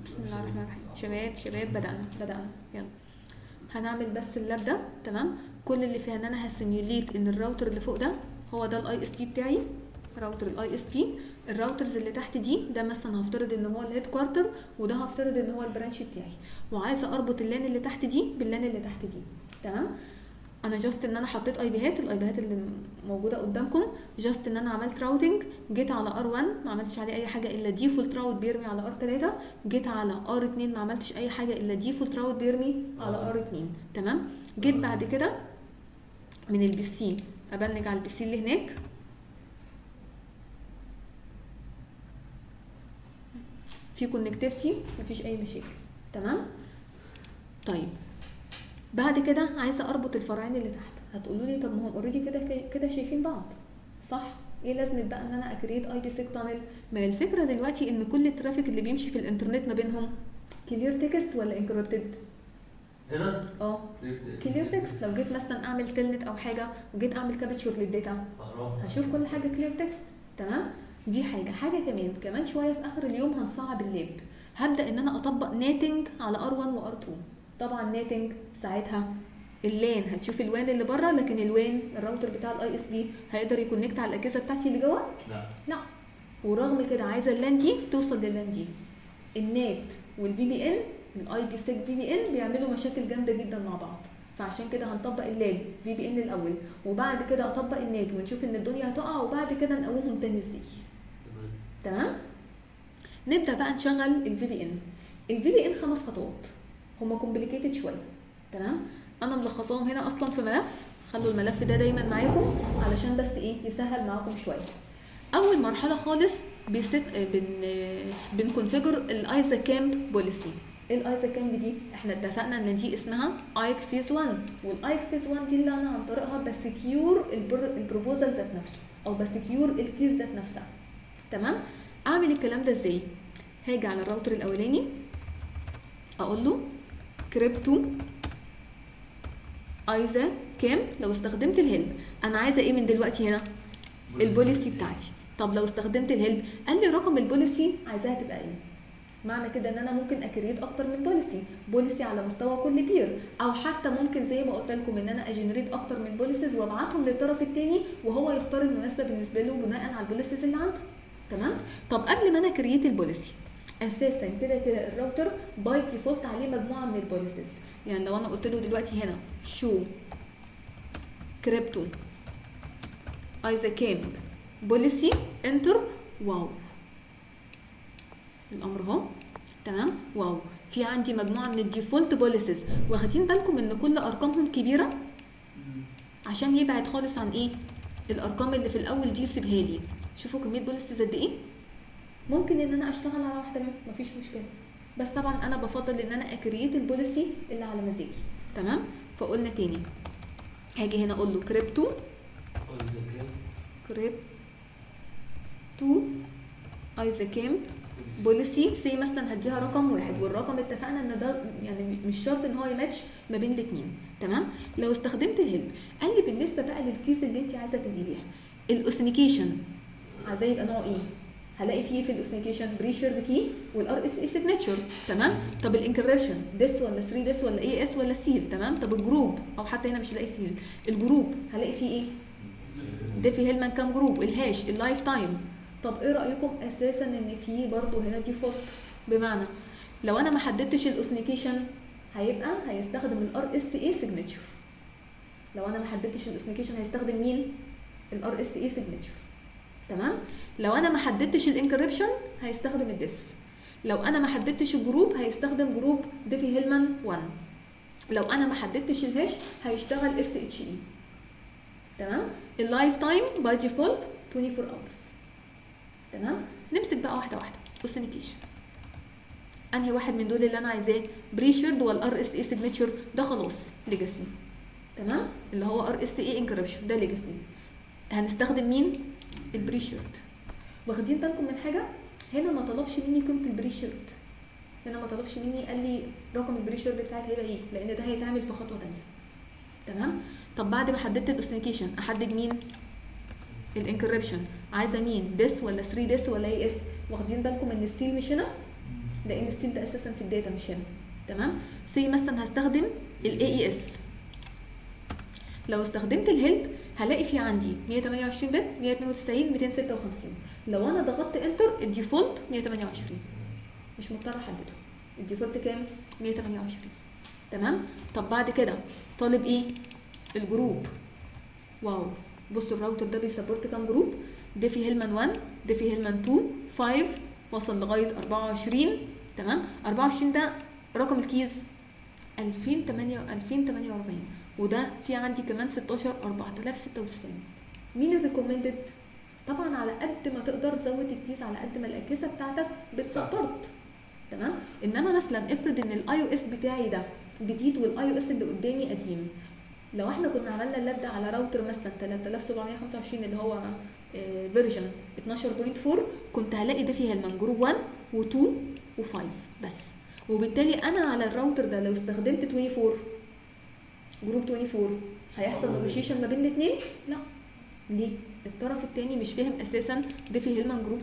بسم الله الرحمن الرحيم. شباب بدأنا يلا هنعمل بس اللاب ده. تمام، كل اللي فيها ان انا هسيميوليت ان الراوتر اللي فوق ده هو ده الاي اس بي بتاعي، راوتر الاي اس بي. الراوترز اللي تحت دي ده مثلا هفترض ان هو الهيد كوارتر، وده هفترض ان هو البرانش بتاعي، وعايزه اربط اللان اللي تحت دي باللان اللي تحت دي. تمام، انا جاست ان انا حطيت الاي بيهات اللي موجوده قدامكم، جاست ان انا عملت راوتنج، جيت على ار1 ما عملتش عليه اي حاجه الا ديفولت راوت بيرمي على ار3، جيت على ار2 ما عملتش اي حاجه الا ديفولت راوت بيرمي على ار2. تمام، جيت بعد كده من البي سي ابنج على البي سي اللي هناك، في كونكتيفيتي مفيش اي مشاكل. تمام، طيب بعد كده عايزه اربط الفرعين اللي تحت. هتقولوا لي طب ما هم اوريدي كده شايفين بعض، صح؟ ايه لازمه بقى ان انا اكريت اي بي 6 تانل؟ ما الفكره دلوقتي ان كل الترافيك اللي بيمشي في الانترنت ما بينهم كلير تكست ولا انكريبتد؟ هنا كلير تكست. لو جيت مثلا اعمل تلنت او حاجه وجيت اعمل كابتشر للداتا هشوف كل حاجه كلير تكست. تمام، دي حاجه كمان شويه في اخر اليوم هنصعب اللاب، هبدا ان انا اطبق ناتنج على ار1 وار2. طبعا ناتنج ساعتها اللان هتشوف الوان اللي بره، لكن الوان الراوتر بتاع الاي اس بي هيقدر يكونكت على الاجهزه بتاعتي اللي جوه؟ لا. ورغم كده عايزه اللان دي توصل لللان دي. النات والفي بي ان، الاي بي 6 في بي ان بيعملوا مشاكل جامده جدا مع بعض، فعشان كده هنطبق اللاب في بي ان الاول، وبعد كده اطبق النات ونشوف ان الدنيا هتقع، وبعد كده نقومهم تاني ازاي. تمام، نبدا بقى نشغل الفي بي ان. الفي بي ان 5 خطوات، هما كومبليكيتد شويه. تمام، انا ملخصاهم هنا اصلا في ملف، خلوا الملف ده دايما معاكم علشان بس ايه يسهل معاكم شويه. اول مرحله خالص بنكونفيجر الايزا كامب بوليسي. ايه الايزا كامب دي؟ احنا اتفقنا ان دي اسمها ايك فيز 1، والايك فيز 1 دي اللي انا عن طريقها بسكيور البروبوزال ذات نفسه او بسكيور الكيز ذات نفسها. تمام، اعمل الكلام ده ازاي؟ هاجي على الراوتر الاولاني اقول له كريبتو ايزا كام. لو استخدمت الهيلب انا عايزه ايه من دلوقتي هنا؟ البوليسي بتاعتي. طب لو استخدمت الهيلب قال لي رقم البوليسي عايزاها تبقى ايه؟ معنى كده ان انا ممكن اكريت اكتر من بوليسي على مستوى كل بير، او حتى ممكن زي ما قلت لكم ان انا اجنريت اكتر من بوليسيز وابعتهم للطرف الثاني وهو يختار المناسبه بالنسبه له بناء على البوليسيز اللي عنده. تمام، طب قبل ما انا كريت البوليسي اساسا كده الراوتر باي ديفولت عليه مجموعه من البوليسيز. يعني لو انا قلت له دلوقتي هنا شو كريبتو ايزا كامب بوليسي انتر، واو الامر اهو. تمام، واو، في عندي مجموعه من الديفولت بوليسيز، واخدين بالكم ان كل ارقامهم كبيره عشان يبعد خالص عن ايه الارقام اللي في الاول دي يسيبها لي. شوفوا كميه بوليسيز قد ايه. ممكن ان انا اشتغل على واحده منهم مفيش مشكله، بس طبعا انا بفضل ان انا اكريت البوليسي اللي على مزاجي. تمام، فقلنا تاني هاجي هنا اقول له كريبتو ايزا كامب بوليسي سي مثلا هديها رقم 1، والرقم اتفقنا ان ده يعني مش شرط ان هو يماتش ما بين الاثنين. تمام، لو استخدمت الهيلب قال لي بالنسبه بقى للكيز اللي انت عايزه تنقليها، الاوثنيكيشن عايزاه يبقى نوع ايه؟ هلاقي فيه في الاوثنيكيشن بريشرد كي والار اس اي سيجنتشر. تمام، طب الانكريبشن ديس ولا 3 ديس ولا اي اس ولا سيل؟ تمام، طب الجروب او حتى هنا مش هلاقي سيل، الجروب هلاقي فيه ايه؟ ديفي هيلمان كام جروب، الهاش، اللايف تايم. طب ايه رايكم اساسا ان في برضو هنا ديفولت؟ بمعنى لو انا ما حددتش الاوثنيكيشن هيستخدم الار اس اي سيجنتشر. لو انا ما حددتش الاوثنيكيشن هيستخدم مين؟ الار اس اي سيجنتشر. تمام، لو انا ما حددتش الانكريبشن هيستخدم الديس. لو انا ما حددتش الجروب هيستخدم جروب ديفي هيلمان 1. لو انا ما حددتش الهاش هيشتغل اس اتش اي. تمام، اللايف تايم باي ديفولت 24 hours. تمام، نمسك بقى واحده واحده. اوثنيكيشن انهي واحد من دول اللي انا عايزاه؟ بريشرد ولا ار اس اي سيجنتشر؟ ده خلاص ليجاسي. تمام، اللي هو ار اس اي انكريبشن ده ليجاسي. هنستخدم مين؟ البريشرد. واخدين بالكم من حاجه؟ هنا ما طلبش مني قيمه البريشرد، هنا ما طلبش مني قال لي رقم البريشرد بتاعك هيبقى ايه، لان ده هيتعمل في خطوه ثانيه. تمام، طب بعد ما حددت الاوثنيكيشن احدد مين؟ الانكريبشن. عايزه مين؟ ديس ولا 3 ديس ولا اي اس؟ واخدين بالكم ان السيل مش هنا؟ لان السيل ده اساسا في الداتا مش هنا. تمام. سي مثلا هستخدم الاي اي اس. لو استخدمت الهيلب هلاقي في عندي 128 بت، 192، 256. لو انا ضغطت انتر الديفولت 128، مش مضطر احدده. الديفولت كام؟ 128. تمام. طب بعد كده طالب ايه؟ الجروب. واو، بصوا الراوتر ده بيسبورت كام جروب؟ ديفي هيلمان 1، ديفي هيلمان 2، 5، وصل لغايه 24. تمام. 24 ده رقم الكيز 2048، وده في عندي كمان 16 4096. مين الريكومندد؟ طبعا على قد ما تقدر زود الكيس على قد ما الاجهزه بتاعتك بتسبورت. تمام. انما مثلا افرض ان الاي او اس بتاعي ده جديد والاي او اس اللي قدامي قديم. لو احنا كنا عملنا اللاب ده على راوتر مثلا 3725 اللي هو فيرجن 12.4، كنت هلاقي ده فيه هيلمان جروب 1 و2 و5 بس. وبالتالي انا على الراوتر ده لو استخدمت 24 جروب 24 هيحصل نيجوشيشن ما بين الاثنين؟ لا. ليه؟ الطرف الثاني مش فاهم اساسا ده فيه هيلمان جروب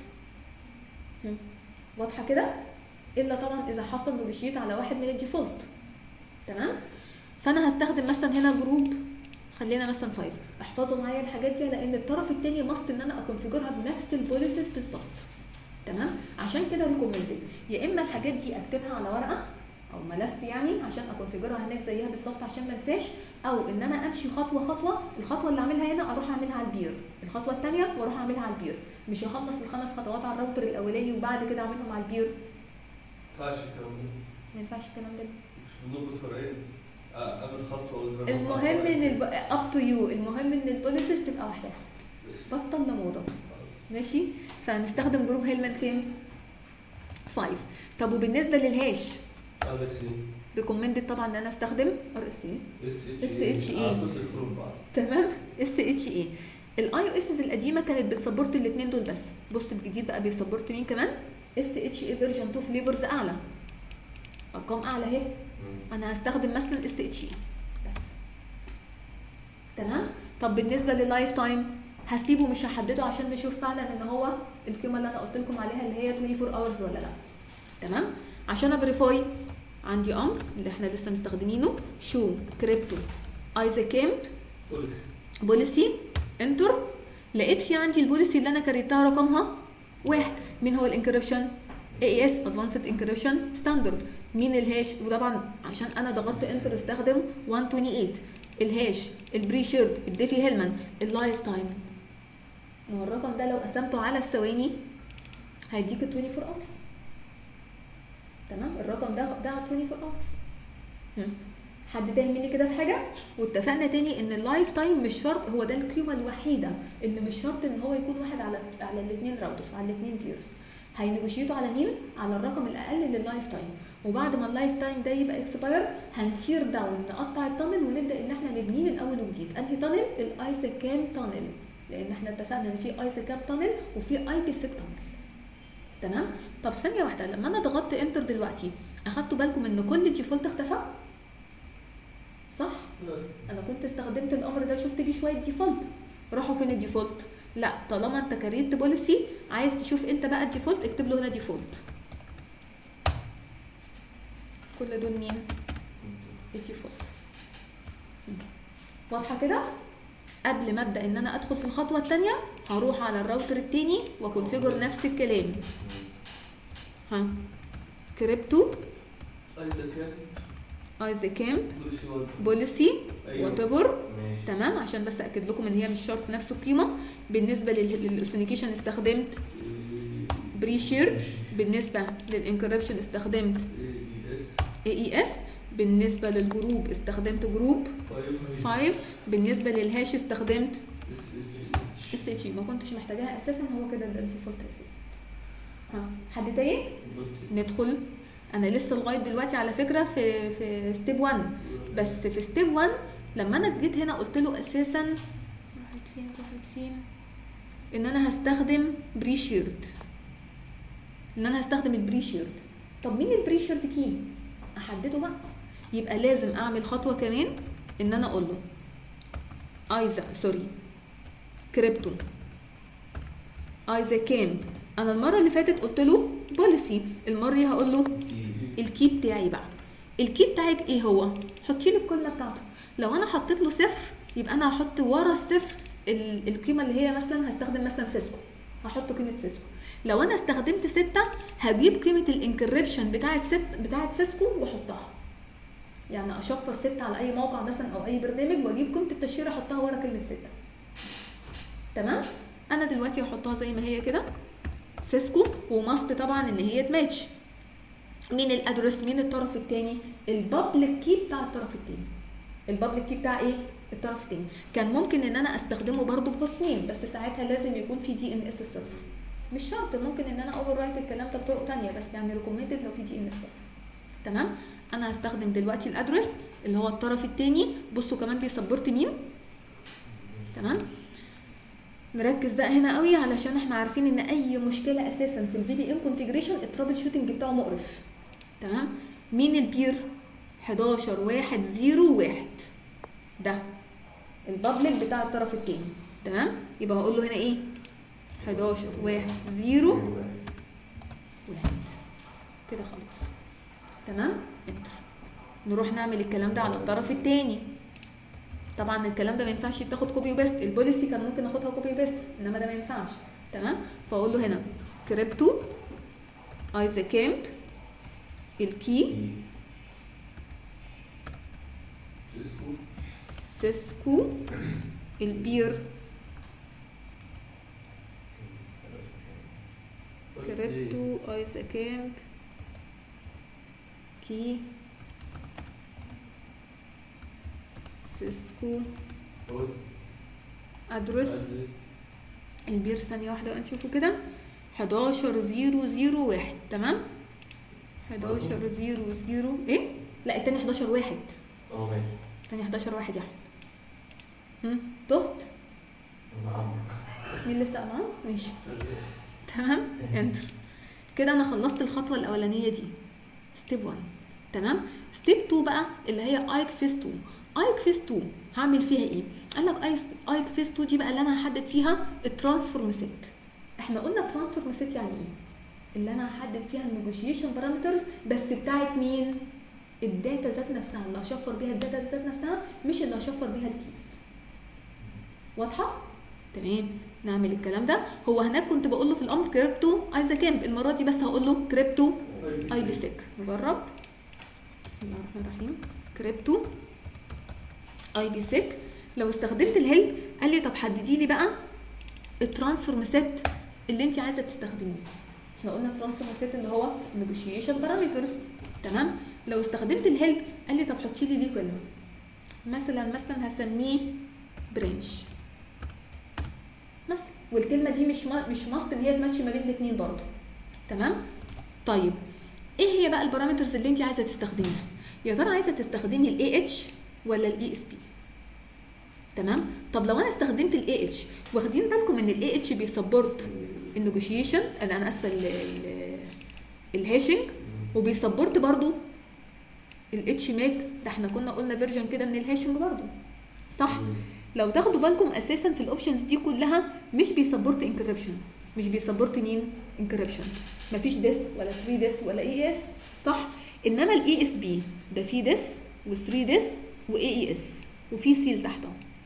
24. واضحه كده؟ الا طبعا اذا حصل نيجوشيت على واحد من الديفولت. تمام. فانا هستخدم مثلا هنا جروب، خلينا مثلا 5. احفظوا معايا الحاجات دي لان الطرف الثاني ماست ان انا اكونفيجرها بنفس البوليسيز بالظبط. تمام. عشان كده ريكومندد يا اما الحاجات دي اكتبها على ورقه او ملف يعني عشان اكونفيجرها هناك زيها بالظبط عشان ما انساش، او ان انا امشي خطوه خطوه. الخطوه اللي اعملها هنا اروح اعملها على البير، الخطوه الثانيه واروح اعملها على البير. مش هخلص ال5 خطوات على الراوتر الاولاني وبعد كده اعملهم على البير. ما ينفعش الكلام ده. ما ينفعش الكلام ده. مش بنربط فرعين قبل خطوه ولا المهم ان اب تو يو، المهم ان البوليسيز تبقى واحده. بطل لموضه. ماشي. فهنستخدم جروب هيلمان كام؟ 5. طب وبالنسبه للهاش ار اس اي ريكومندد طبعا ان انا استخدم ار اس اي، اس اتش اي. تمام. اس اتش اي. الاي او اس القديمه كانت بتسبورت الاثنين دول بس. بص الجديد بقى بيسبورت مين كمان؟ اس اتش اي فيرجن 2 فليفرز اعلى، ارقام اعلى اهي. انا هستخدم مثلا اس اتش اي بس. تمام. طب بالنسبه لللايف تايم هسيبه مش هحدده عشان نشوف فعلا ان هو القيمه اللي انا قلت لكم عليها اللي هي 24 اورز ولا لا. تمام. عشان افيريفاي عندي امر اللي احنا لسه مستخدمينه، شو كريبتو ايزا كامب بوليسي انتر. لقيت في عندي البوليسي اللي انا كريتها رقمها 1. مين هو الانكريبشن؟ اي اس ادفانسد انكريبشن ستاندرد. مين الهاش؟ وطبعا عشان انا ضغطت انتر استخدم 128. الهاش، البري شيرد، الديفي هيلمان، اللايف تايم. ما هو الرقم ده لو قسمته على الثواني هيديك 24 اورز. تمام. الرقم ده 24 اورز. حد تاني مني كده في حاجه؟ واتفقنا تاني ان اللايف تايم مش شرط هو ده القيمه الوحيده اللي مش شرط ان هو يكون واحد على الاثنين راوترز، على الاثنين بيرز. هينيجوشيتوا على مين؟ على الرقم الاقل لللايف تايم. وبعد ما اللايف تايم ده يبقى اكسباير هنتير داون، نقطع التانل ونبدا ان احنا نبنيه من اول وجديد. انهي تانل؟ الايزا كام تانل، لان احنا اتفقنا ان في ايزا كام تانل وفي اي بي 6 تانل. تمام. طب ثانيه واحده، لما انا ضغطت انتر دلوقتي اخدتوا بالكم ان كل الديفولت اختفى؟ صح؟ انا كنت استخدمت الامر ده شفت بيه شويه ديفولت، راحوا فين الديفولت؟ لا، طالما انت كريت بوليسي عايز تشوف انت بقى الديفولت اكتب له هنا ديفولت. كل دول مين؟ الديفولت. واضحه كده؟ قبل ما ابدا ان انا ادخل في الخطوه الثانيه هروح على الراوتر الثاني واكونفيجر نفس الكلام. كريبتو ايزا كامب بوليسي وات ايفر. تمام. عشان بس اكد لكم ان هي مش شرط نفس القيمه. بالنسبه للاوثنتيكيشن استخدمت بري شيرد. بالنسبه للانكريبشن استخدمت اي اي اس. بالنسبه للجروب استخدمت جروب 5. بالنسبه للهاش استخدمت اس اتش. ما كنتش محتاجاها اساسا، هو كده ده الديفولت اساسا. حد تاني؟ ندخل. انا لسه لغايه دلوقتي على فكره في ستيب 1 بس. في ستيب 1 لما انا جيت هنا قلت له اساسا راحت فين ان انا هستخدم بري شيرد، ان انا هستخدم البري شيرد. طب مين البري شيرد كي؟ احدده بقى. يبقى لازم اعمل خطوه كمان ان انا اقول له ايزا كريبتو ايزا كامب انا المره اللي فاتت قلت له بوليسي، المره دي هقول له الكي بتاعي بقى. الكي بتاعك ايه هو؟ حطي لي القيمه بتاعته. لو انا حطيت له صفر يبقى انا هحط ورا الصفر القيمه اللي هي مثلا هستخدم مثلا سيسكو، هحط قيمه سيسكو. لو انا استخدمت 6 هجيب قيمه الانكريبشن بتاعت سيسكو واحطها. يعني اشفر 6 على اي موقع مثلا او اي برنامج واجيب قيمه التشفير احطها ورا كلمه 6. تمام؟ انا دلوقتي هحطها زي ما هي كده سيسكو، وماست طبعا ان هي تماتش. مين الادرس؟ مين الطرف الثاني؟ البابليك كي بتاع الطرف الثاني. البابليك كي بتاع ايه؟ الطرف الثاني. كان ممكن ان انا استخدمه برده بهوستين، بس ساعتها لازم يكون في دي ان اس السيرفر. مش شرط، ممكن ان انا اوفر رايت الكلام ده بطرق ثانيه، بس يعني ريكومندد لو في دي ان اس سيرفر. تمام؟ انا هستخدم دلوقتي الادرس اللي هو الطرف الثاني. بصوا كمان بيسبورت مين. تمام؟ نركز بقى هنا قوي علشان احنا عارفين ان اي مشكله اساسا في الفي بي ان كونفيجريشن الترابل شوتنج بتاعه مقرف. تمام؟ مين البير؟ 11101 ده البابليك بتاع الطرف الثاني. تمام؟ يبقى هقول له هنا ايه؟ 11101 كده خلاص. تمام؟ انتر. نروح نعمل الكلام ده على الطرف الثاني. طبعا الكلام ده ما ينفعش يتاخد كوبي وبيست. البوليسي كان ممكن اخدها كوبي وبيست، انما ده ما ينفعش. تمام؟ فاقول له هنا كريبتو ايزا كامب الكي سيسكو البير كريبتو ايزا كامب كي سيسكو ادرس البير. ثانيه واحده بقى نشوفه كده. 11001. تمام؟ 11000 ايه؟ لا التاني 111. ماشي. التاني 111 يا احمد. تهت؟ مين لسه معاه؟ ماشي. تمام؟ انتر. كده انا خلصت الخطوه الاولانيه دي ستيب 1. تمام؟ ستيب 2 بقى اللي هي ايك فيس 2. ايك فيس 2 هعمل فيها ايه؟ قال لك ايك فيس 2 دي بقى اللي انا هحدد فيها الترانسفورم سيت. احنا قلنا الترانسفورم سيت يعني ايه؟ اللي انا هحدد فيها النيجوشيشن بارامترز بس بتاعت مين؟ الداتا ذات نفسها، اللي هشفر بيها الداتا ذات نفسها، مش اللي هشفر بيها الكيس. واضحه؟ تمام. نعمل الكلام ده. هو هناك كنت بقول له في الامر كريبتو ايزا كامب، المره دي بس هقول له كريبتو اي بي سيك. نجرب. بسم الله الرحمن الرحيم. كريبتو اي بي سيك. لو استخدمت الهيلب قال لي طب حددي لي بقى الترانسفورم سيت اللي انت عايزه تستخدميه. احنا قلنا ترانسفورم سيت اللي هو نيجوشيشن بارامترز. تمام؟ لو استخدمت الهيلب قال لي طب حطي لي ليه كلمه. مثلا هسميه برانش مثلا، والكلمه دي مش ماست ان هي تماتش ما بين الاثنين برضه. تمام؟ طيب ايه هي بقى البارامترز اللي انت عايزه تستخدميها؟ يا ترى عايزه تستخدمي الاي اتش ولا الاي اس بي؟ تمام؟ طب لو انا استخدمت الاي اتش، واخدين بالكم ان الاي اتش بيسبورت النيجوشيشن، انا اسفه الهاشنج، وبيسبورت برضو الاتش ماك. ده احنا كنا قلنا فيرجن كده من الهاشنج برضو، صح؟ لو تاخدوا بالكم اساسا في الاوبشنز دي كلها مش بيسبورت انكريبشن. مش بيسبورت مين؟ انكريبشن. مفيش ديس ولا 3 ديس ولا اي اس، صح؟ انما الاي اس بي ده فيه ديس و3 ديس واي اس وفي سيل تحته.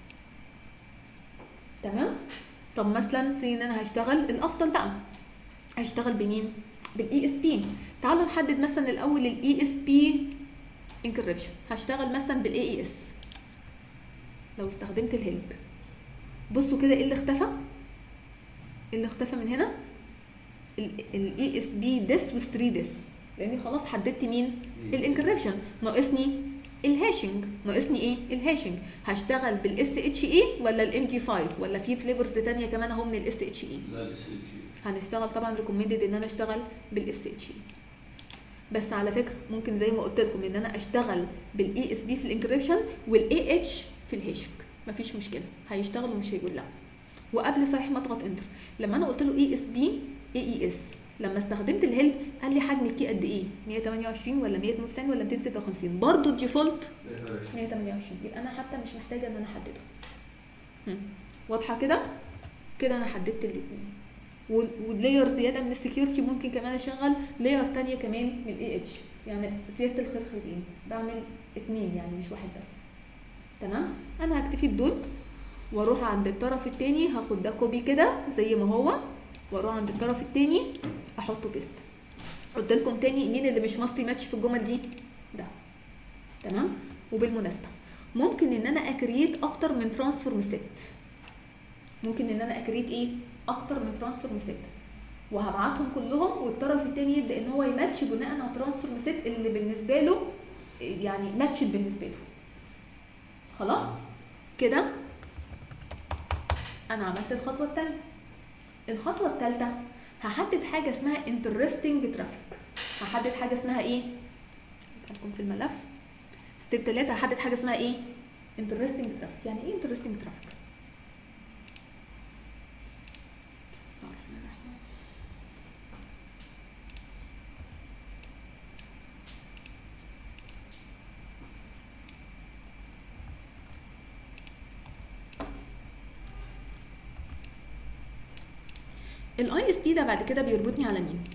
تمام؟ طب مثلا سي ان انا هشتغل الافضل بقى هشتغل بمين؟ بالاي اس بي. تعالوا نحدد مثلا الاول الاي اس بي انكريبشن. هشتغل مثلا بالاي اي اس. لو استخدمت الهيلب بصوا كده ايه اللي اختفى؟ ايه اللي اختفى من هنا؟ الاي اس بي ديس و3 ديس، لاني خلاص حددت مين؟ الانكريبشن. ناقصني الهاشنج. ناقصني ايه؟ الهاشنج. هشتغل بالاس اتش اي ولا الام دي 5 ولا في فليفرز ثانيه كمان اهو من الاس اتش اي؟ لا الاس اتش اي. هنشتغل طبعا ريكومندد ان انا اشتغل بالاس اتش اي. بس على فكره ممكن زي ما قلت لكم ان انا اشتغل بالاي اس بي في الانكريبشن والاي اتش في الهاشنج، مفيش مشكله، هيشتغل ومش هيقول لا. وقبل صحيح ما اضغط انتر، لما انا قلت له اي اس بي اي اس، لما استخدمت الهيلب قال لي حجم الكي قد ايه؟ 128 ولا 192 ولا 256؟ برضه الديفولت 128. يبقى انا حتى مش محتاجه ان انا احدده. واضحه كده؟ كده انا حددت الاثنين. ولاير زياده من السكيورتي، ممكن كمان اشغل لاير تانية كمان من الاي اتش، يعني زياده الخرخرين، بعمل 2 يعني مش واحد بس. تمام، انا هكتفي بدول واروح عند الطرف التاني، هاخد ده كوبي كده زي ما هو، واروح عند الطرف التاني احطه بيست. قلت لكم تاني مين اللي مش ماستي ماتش في الجمل دي؟ ده. تمام. وبالمناسبه ممكن ان انا اكريت اكتر من ترانسفورم ست، ممكن ان انا اكريت ايه؟ اكتر من ترانسفورم ست، وهبعتهم كلهم والطرف التاني يبدا ان هو يماتش بناء على ترانسفورم ست اللي بالنسبه له يعني ماتش بالنسبه له. خلاص كده انا عملت الخطوه الثانيه. الخطوه الثالثه هحدد حاجه اسمها interesting traffic. هحدد حاجه اسمها ايه؟ هكون في الملف ستيب 3. هحدد حاجه اسمها ايه؟ interesting traffic. يعني ايه interesting traffic؟ الاي اس بي ده بعد كده بيربطني على مين؟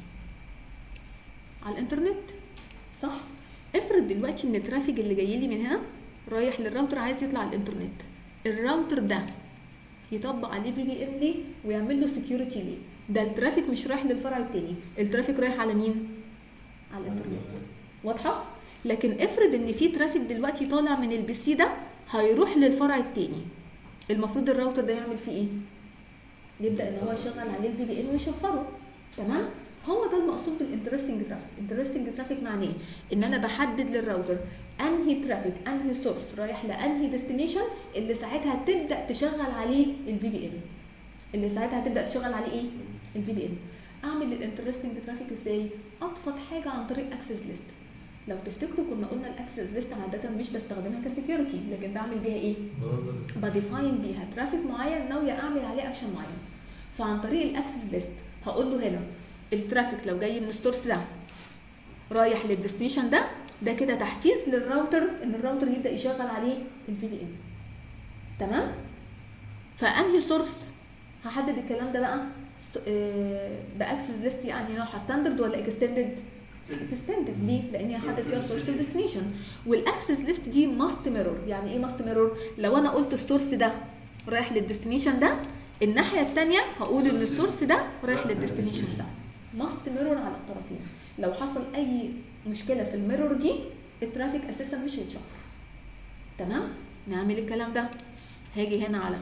على الانترنت، صح؟ افرض دلوقتي ان الترافيك اللي جاي لي من هنا رايح للراوتر عايز يطلع على الانترنت، الراوتر ده يطبق عليه في بي ام ليه ويعمل له سكيورتي ليه؟ ده الترافيك مش رايح للفرع التاني، الترافيك رايح على مين؟ على الانترنت. واضحه؟ لكن افرض ان في ترافيك دلوقتي طالع من البي سي ده هيروح للفرع التاني، المفروض الراوتر ده يعمل فيه ايه؟ يبدا ان هو يشغل عليه الفي بي ان ويشفره. تمام؟ هو ده المقصود بالانترستنج ترافيك. انترستنج ترافيك معناه ان انا بحدد للراوتر انهي ترافيك، انهي سورس رايح لانهي ديستنيشن اللي ساعتها تبدا تشغل عليه الفي بي ان، اللي ساعتها تبدا تشغل عليه ايه؟ الفي بي ان. اعمل الانترستنج ترافيك ازاي؟ ابسط حاجه عن طريق اكسس ليست. لو تفتكروا كنا قلنا الاكسس ليست عاده مش بستخدمها كسكيورتي، لكن بعمل بيها ايه؟ بديفاين بيها ترافيك معين ناويه اعمل عليه اكشن معين. فعن طريق الاكسس ليست هقول له هنا الترافيك لو جاي من السورس ده رايح للديستنيشن ده، ده كده تحفيز للراوتر ان الراوتر يبدا يشغل عليه الفي بي ان. تمام؟ فانهي سورس هحدد الكلام ده بقى باكسس ليست، يعني نوعها ستاندرد ولا اكستندد؟ اكستندد. ليه؟ لاني هحدد فيها السورس والديستنيشن. والاكسس ليست دي ماست ميرور. يعني ايه ماست ميرور؟ لو انا قلت السورس ده رايح للديستنيشن ده، الناحيه الثانيه هقول ان السورس ده رايح للديستنيشن ده. ماست ميرور على الطرفين. لو حصل اي مشكله في الميرور دي الترافيك اساسا مش هيتشفر. تمام؟ نعمل الكلام ده. هاجي هنا على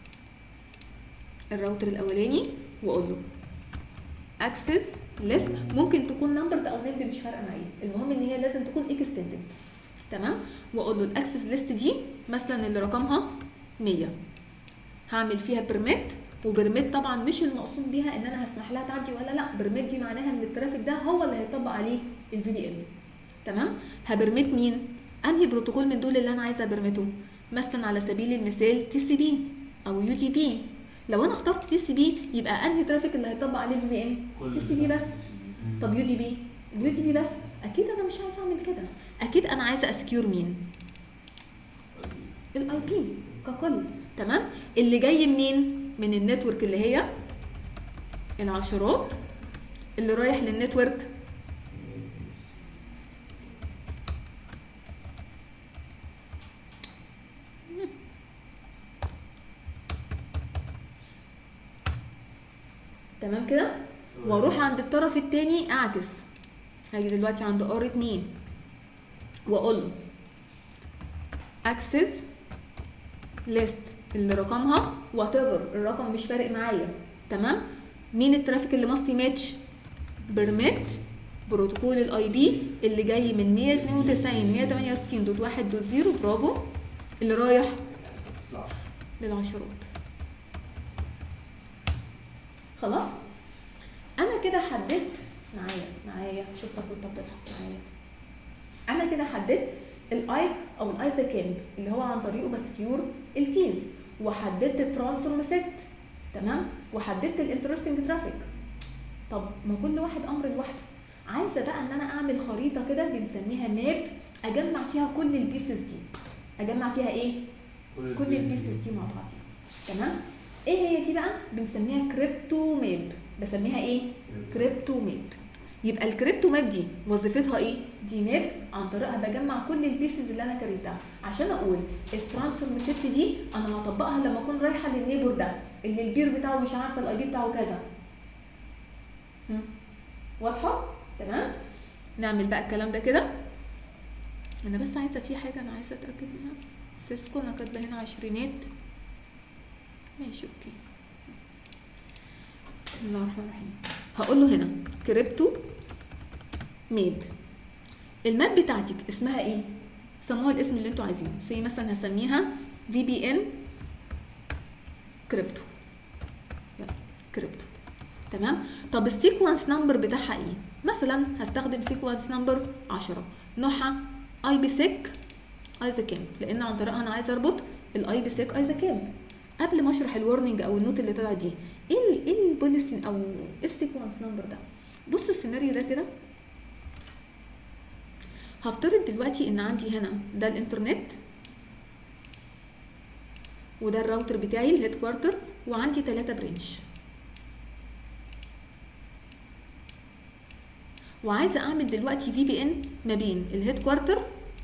الراوتر الاولاني واقول له اكسس ليست، ممكن تكون نمبرد او نيمد مش فارقه معايا، المهم ان هي لازم تكون اكستندد. تمام؟ واقول له الاكسس ليست دي مثلا اللي رقمها 100 هعمل فيها بيرميت. وبرميت طبعا مش المقصود بيها ان انا هسمح لها تعدي ولا لا، برميت دي معناها ان الترافيك ده هو اللي هيطبق عليه الفي بي ان. تمام؟ هبرميت مين؟ انهي بروتوكول من دول اللي انا عايزه ابرمته؟ مثلا على سبيل المثال تي سي بي او يو تي بي. لو انا اخترت تي سي بي يبقى انهي ترافيك اللي هيطبق عليه الفي بي ان؟ تي سي بي بس. طب يو تي بي؟ اليو تي بي بس. اكيد انا مش عايزه اعمل كده، اكيد انا عايزه اسكيور مين؟ الاي بي ككل. تمام؟ اللي جاي منين؟ من النتورك اللي هي العشرات، اللي رايح للنتورك تمام كده. واروح عند الطرف الثاني اعكس. هاجي دلوقتي عند ار 2 واقول له اكسس ليست اللي رقمها وات ايفر، الرقم مش فارق معايا. تمام؟ مين الترافيك اللي ماستي ماتش؟ بيرميت بروتوكول الاي بي اللي جاي من 192.168.1.0 برافو، اللي رايح للعشرات. خلاص؟ انا كده حددت معايا شفتك وانت بتضحك معايا. انا كده حددت الاي او الايزاكامب اللي هو عن طريقه بسكيور الكيز، وحددت الترانسفورم ست. تمام؟ وحددت الانترستنج ترافيك. طب ما كل واحد امر لوحده. عايزه بقى ان انا اعمل خريطه كده بنسميها ماب اجمع فيها كل البيسز دي. اجمع فيها ايه؟ كل البيسز دي مع بعض. تمام؟ ايه هي دي بقى؟ بنسميها كريبتو ماب. بسميها ايه؟ كريبتو ماب. يبقى الكريبتو ماب دي وظيفتها ايه؟ دي ماب عن طريقها بجمع كل البيسز اللي انا كريتها، عشان اقول الترانسفورم ست دي انا هطبقها لما اكون رايحه للنيبر ده اللي البير بتاعه مش عارفه الاي بي بتاعه كذا. واضحه؟ تمام؟ نعمل بقى الكلام ده كده. انا بس عايزه في حاجه انا عايزه اتاكد منها. سيسكو انا كاتبه هنا عشرينات. ماشي اوكي. بسم الله الرحمن الرحيم. هقول له هنا كريبتو ماب. الماب بتاعتك اسمها ايه؟ سموها الاسم اللي انتوا عايزينه. زي مثلا هسميها في بي ان كريبتو. كريبتو. تمام؟ طب السيكونس نمبر بتاعها ايه؟ مثلا هستخدم سيكونس نمبر 10 نوعها اي بي سيك ايزا كام، لان عن طريقها انا عايزه اربط الاي بي سيك ايزا كام. قبل ما اشرح الورنينج او النوت اللي طلعت دي، ايه البوليسي او السيكونس نمبر ده؟ بصوا السيناريو ده كده. هفترض دلوقتي ان عندي هنا ده الانترنت وده الراوتر بتاعي الهيد كوارتر، وعندي 3 برانش، وعايزه اعمل دلوقتي في بي ان ما بين الهيد كوارتر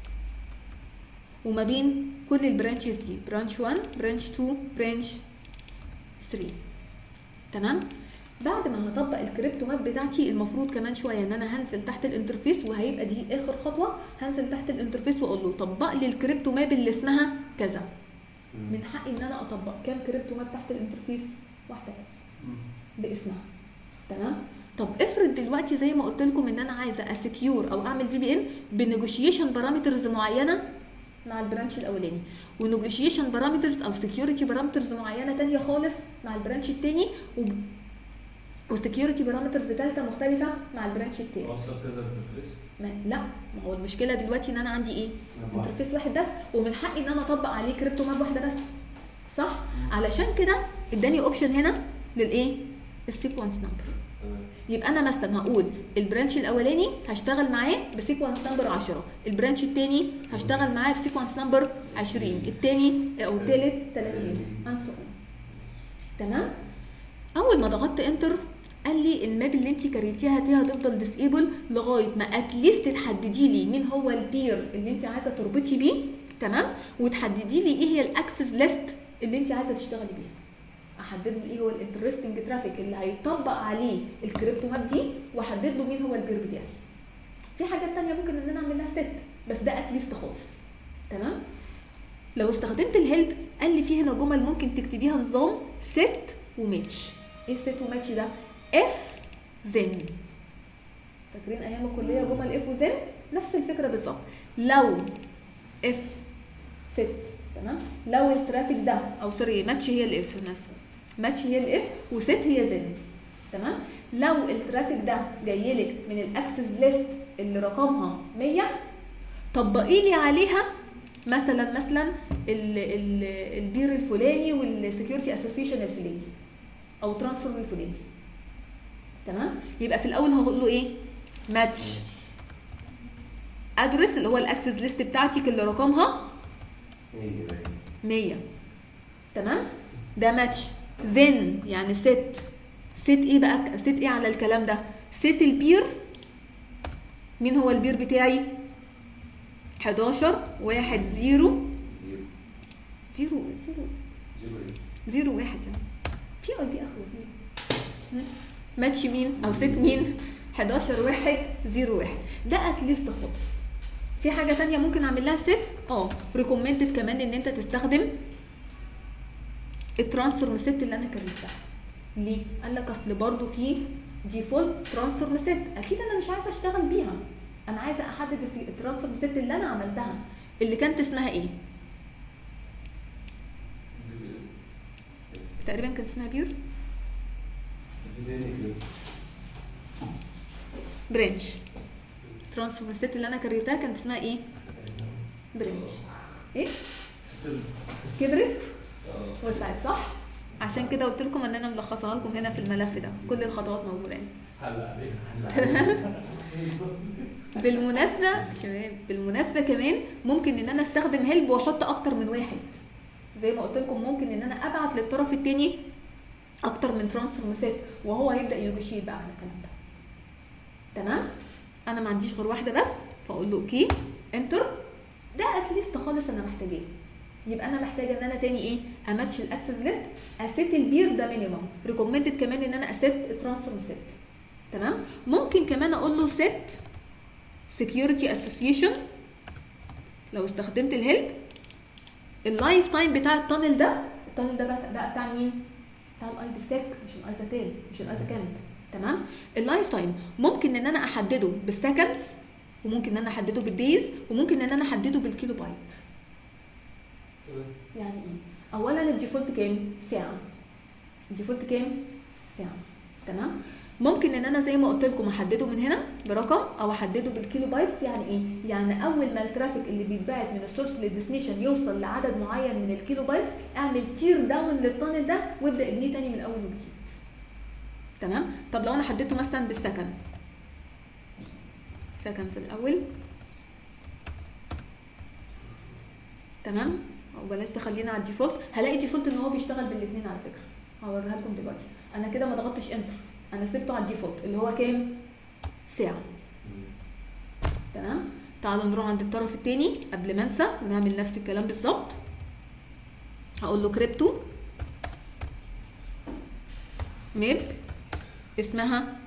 وما بين كل البرانشز دي، برانش 1 برانش 2 برانش 3. تمام؟ بعد ما هطبق الكريبتو ماب بتاعتي المفروض كمان شويه ان انا هنزل تحت الانترفيس، وهيبقى دي اخر خطوه. هنزل تحت الانترفيس واقول له طبق لي الكريبتو ماب اللي اسمها كذا. من حقي ان انا اطبق كام كريبتو ماب تحت الانترفيس؟ واحده بس باسمها. تمام؟ طب افرض دلوقتي زي ما قلت لكم ان انا عايزه اسكيور او اعمل في بي ان بنيجوشيشن بارامترز معينه مع البرانش الاولاني، ونيجوشيشن بارامترز او سكيورتي بارامترز معينه ثانيه خالص مع البرانش الثاني، وسكيورتي بارامترز ثالثه مختلفه مع البرانش الثاني. اوصل كذا انترفيس؟ لا، ما هو المشكله دلوقتي ان انا عندي ايه؟ انترفيس واحد بس، ومن حقي ان انا اطبق عليه كريبتو ماب واحده بس. صح؟ علشان كده اداني اوبشن هنا للايه؟ السيكونس نمبر. يبقى انا مثلا هقول البرانش الاولاني هشتغل معاه بسيكونس نمبر 10، البرانش الثاني هشتغل معاه بسيكونس نمبر 20، الثاني او الثالث 30 انسو. تمام؟ اول ما ضغطت انتر قال لي الماب اللي انت كريتيها دي هتفضل ديسيبل لغايه ما اتليست تحددي لي مين هو البير اللي انت عايزه تربطي بيه. تمام؟ وتحددي لي ايه هي الاكسس ليست اللي انت عايزه تشتغلي بيها. احدد له ايه هو الانترستنج ترافيك اللي هيطبق عليه الكريبتو ماب دي، واحدد له مين هو البير بتاعي. في حاجات ثانيه ممكن ان انا اعمل لها ست، بس ده اتليست خالص. تمام؟ لو استخدمت الهيلب قال لي في هنا جمل ممكن تكتبيها نظام ست وماتش. ايه ست وماتش ده؟ اف زن. فاكرين ايام الكليه جمل اف وزن؟ نفس الفكره بالظبط. لو اف ست، تمام؟ لو الترافيك ده او سوري ماتش هي الاف، انا اسفه، ماتش هي الاف وست هي زن. تمام؟ لو الترافيك ده جاي لك من الاكسس ليست اللي رقمها 100، طبقي لي عليها مثلا البير الفلاني والسكيورتي اسوسيشن الفلاني او ترانسفورم الفلاني. تمام؟ يبقى في الاول هقول له ايه؟ ماتش ادرس اللي هو الاكسس ليست بتاعتك اللي رقمها 100. تمام؟ ده ماتش. زن يعني ست ايه بقى؟ ست ايه على الكلام ده؟ ست البير. مين هو البير بتاعي؟ 11 1 0 0 0 1 يعني في اي بي اخره 0. ماتش مين او ست مين؟ 11 1 0 1. ده اتليست خالص. في حاجه ثانيه ممكن اعمل لها ست؟ ريكومندد كمان ان انت تستخدم الترانسفورم ست اللي انا كريتها. ليه؟ قال لك اصل برضو في ديفولت ترانسفورم ست، اكيد انا مش عايزه اشتغل بيها، انا عايزه احدد الترانسفورم ست اللي انا عملتها اللي كانت اسمها ايه؟ تقريبا كانت اسمها بير برانش. ترانسفورم ست اللي انا كريتها كانت اسمها ايه؟ برانش. ايه؟ كبرت وسعت، صح؟ عشان كده قلت لكم ان انا ملخصها لكم هنا في الملف ده، كل الخطوات موجوده هنا. بالمناسبه شباب، بالمناسبه كمان ممكن ان انا استخدم هيلب واحط اكتر من واحد. زي ما قلت لكم ممكن ان انا ابعت للطرف الثاني اكتر من ترانسفورم سيت، وهو هيبدا ينيجوشيت بقى على الكلام ده. تمام، انا ما عنديش غير واحده بس، فاقول له اوكي انتر. ده اتليست خالص انا محتاجاه. يبقى انا محتاجه ان انا تاني ايه، اماتش الاكسس ليست، اسيت البير ده مينيمم، ريكومندد كمان ان انا اسيت ترانسفورم سيت. تمام، ممكن كمان اقول له سيت سكيورتي اسوسيشن. لو استخدمت الهيلب، اللايف تايم بتاع التانل ده، التانل ده بقى بتاع مين؟ بتاع الاي بي سيك، مش الايزا تيل، مش الايزا كامب. تمام، اللايف تايم ممكن ان انا احدده بالسكندز، وممكن ان انا احدده بالديز، وممكن ان انا احدده بالكيلو بايت. يعني ايه؟ اولا الديفولت كام؟ ساعه. الديفولت كام؟ ساعه. تمام، ممكن ان انا زي ما قلت لكم احدده من هنا برقم، او احدده بالكيلو بايتس. يعني ايه؟ يعني اول ما الترافيك اللي بيتبعت من السورس للديستنيشن يوصل لعدد معين من الكيلو بايتس، اعمل تير داون للتانل ده وابدا ابنيه تاني من اول وجديد. تمام، طب لو انا حددته مثلا بالسكندز، سكندز الاول. تمام، او بلاش تخلينا على الديفولت. هلاقي ديفولت ان هو بيشتغل بالاثنين على فكره، هوريها لكم دلوقتي. انا كده ما ضغطتش انتر، انا سبته على الديفولت اللي هو كام؟ ساعه. تمام، تعالوا نروح عند الطرف الثاني قبل ما انسى ونعمل نفس الكلام بالظبط. هقول له كريبتو ميب اسمها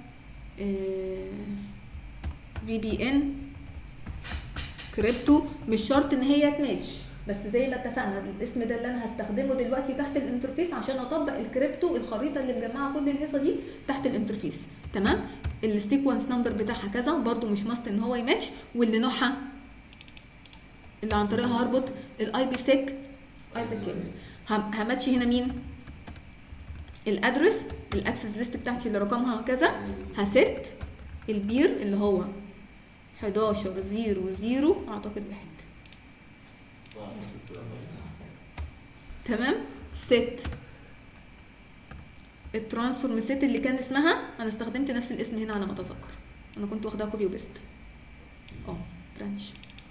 في بي ان كريبتو. مش شرط ان هي تماتش، بس زي ما اتفقنا الاسم ده اللي انا هستخدمه دلوقتي تحت الانترفيس عشان اطبق الكريبتو، الخريطه اللي مجمعه كل الهيصه دي تحت الانترفيس. تمام، السيكونس نمبر بتاعها كذا، برده مش ماست ان هو يماتش، واللي نوعها اللي عن طريقها هربط الاي بي سيك ايزا كيم. هماتشي هنا مين؟ الادرس، الاكسس ليست بتاعتي اللي رقمها كذا، هست البير اللي هو 1100 اعتقد واحد. تمام، ست الترانسفورم سيت اللي كان اسمها، انا استخدمت نفس الاسم هنا على ما اتذكر، انا كنت واخداها كوبي وبيست. برانش.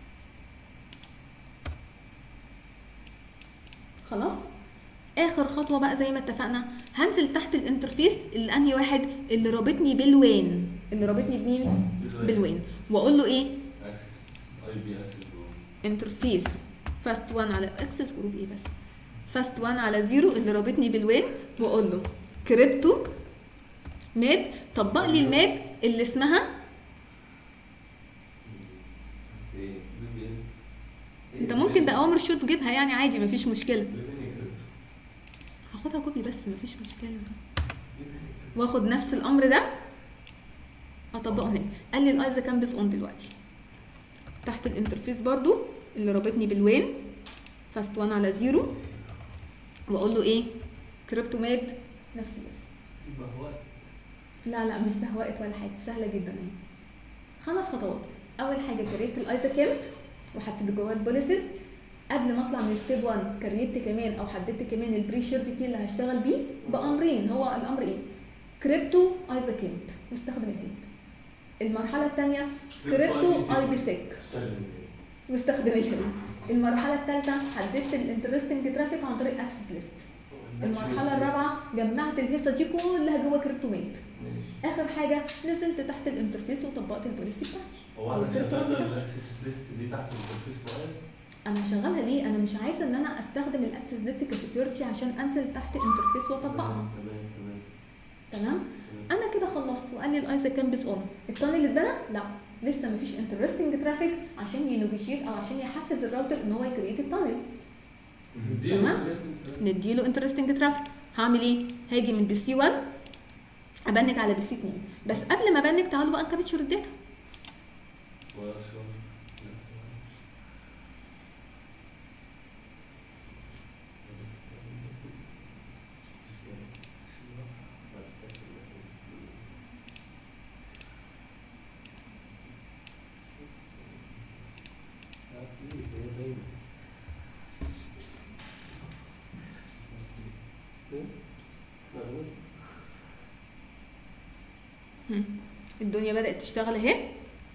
خلاص، اخر خطوه بقى زي ما اتفقنا، هنزل تحت الانترفيس اللي انهي واحد اللي رابطني بالوين، اللي رابطني بمين؟ بالوين، واقول له ايه؟ اكسس اي بي اكسس جروب انترفيس فاست 1 على اكسس جروب ايه بس، فاست 1 على 0 اللي رابطني بالوين، واقول له كريبتو ماب طبق لي الماب اللي اسمها. انت ممكن باوامر شو تجيبها يعني عادي مفيش مشكله، هاخدها كوبي بس مفيش مشكله، واخد نفس الامر ده اطبقه هنا. قال لي الايزا كامبس اون دلوقتي تحت الانترفيس برضو اللي رابطني بالوين فاست 1 على 0، واقول له ايه؟ كريبتو ماب نفس الاسم. لا مش بهوقت ولا حاجه، سهله جدا اهي. 5 خطوات. اول حاجه كريت الايزا كامب وحطيت جواه البوليسز. قبل ما اطلع من ستيب 1 كريت كمان او حددت كمان البري شيرد كي اللي هشتغل بيه بامرين. هو الامر ايه؟ كريبتو ايزا كامب واستخدم الهيلب. المرحله الثانيه كريبتو اي بي سيك واستخدم الهيلب. المرحله الثالثه حددت الانترستنج ترافيك عن طريق اكسس ليست. المرحله الرابعه جمعت الهيصه دي كلها جوه كريبتو ماب. اخر حاجه نزلت تحت الانترفيس وطبقت البوليسي بتاعتي. هو انا شغال الاكسس ليست دي تحت الانترفيس معين؟ انا شغالها ليه؟ انا مش عايزه ان انا استخدم الاكسس ليست كسكيورتي عشان انزل تحت الانترفيس واطبقها. تمام. انا كده خلصت وقال لي الايزا كامبس اون. التانل اللي اتبنى؟ لا لسه مفيش انترستنج ترافيك عشان ينيجوشيت او عشان يحفز الراوتر ان هو يكريت التانل. تمام، نديله انترستنج ترافيك. هعمل ايه؟ هاجي من بي سي 1 ابنك على بي سي 2، بس قبل ما ابنك تعالوا بقى نكابتشر الداتا. الدنيا بدأت تشتغل اهي.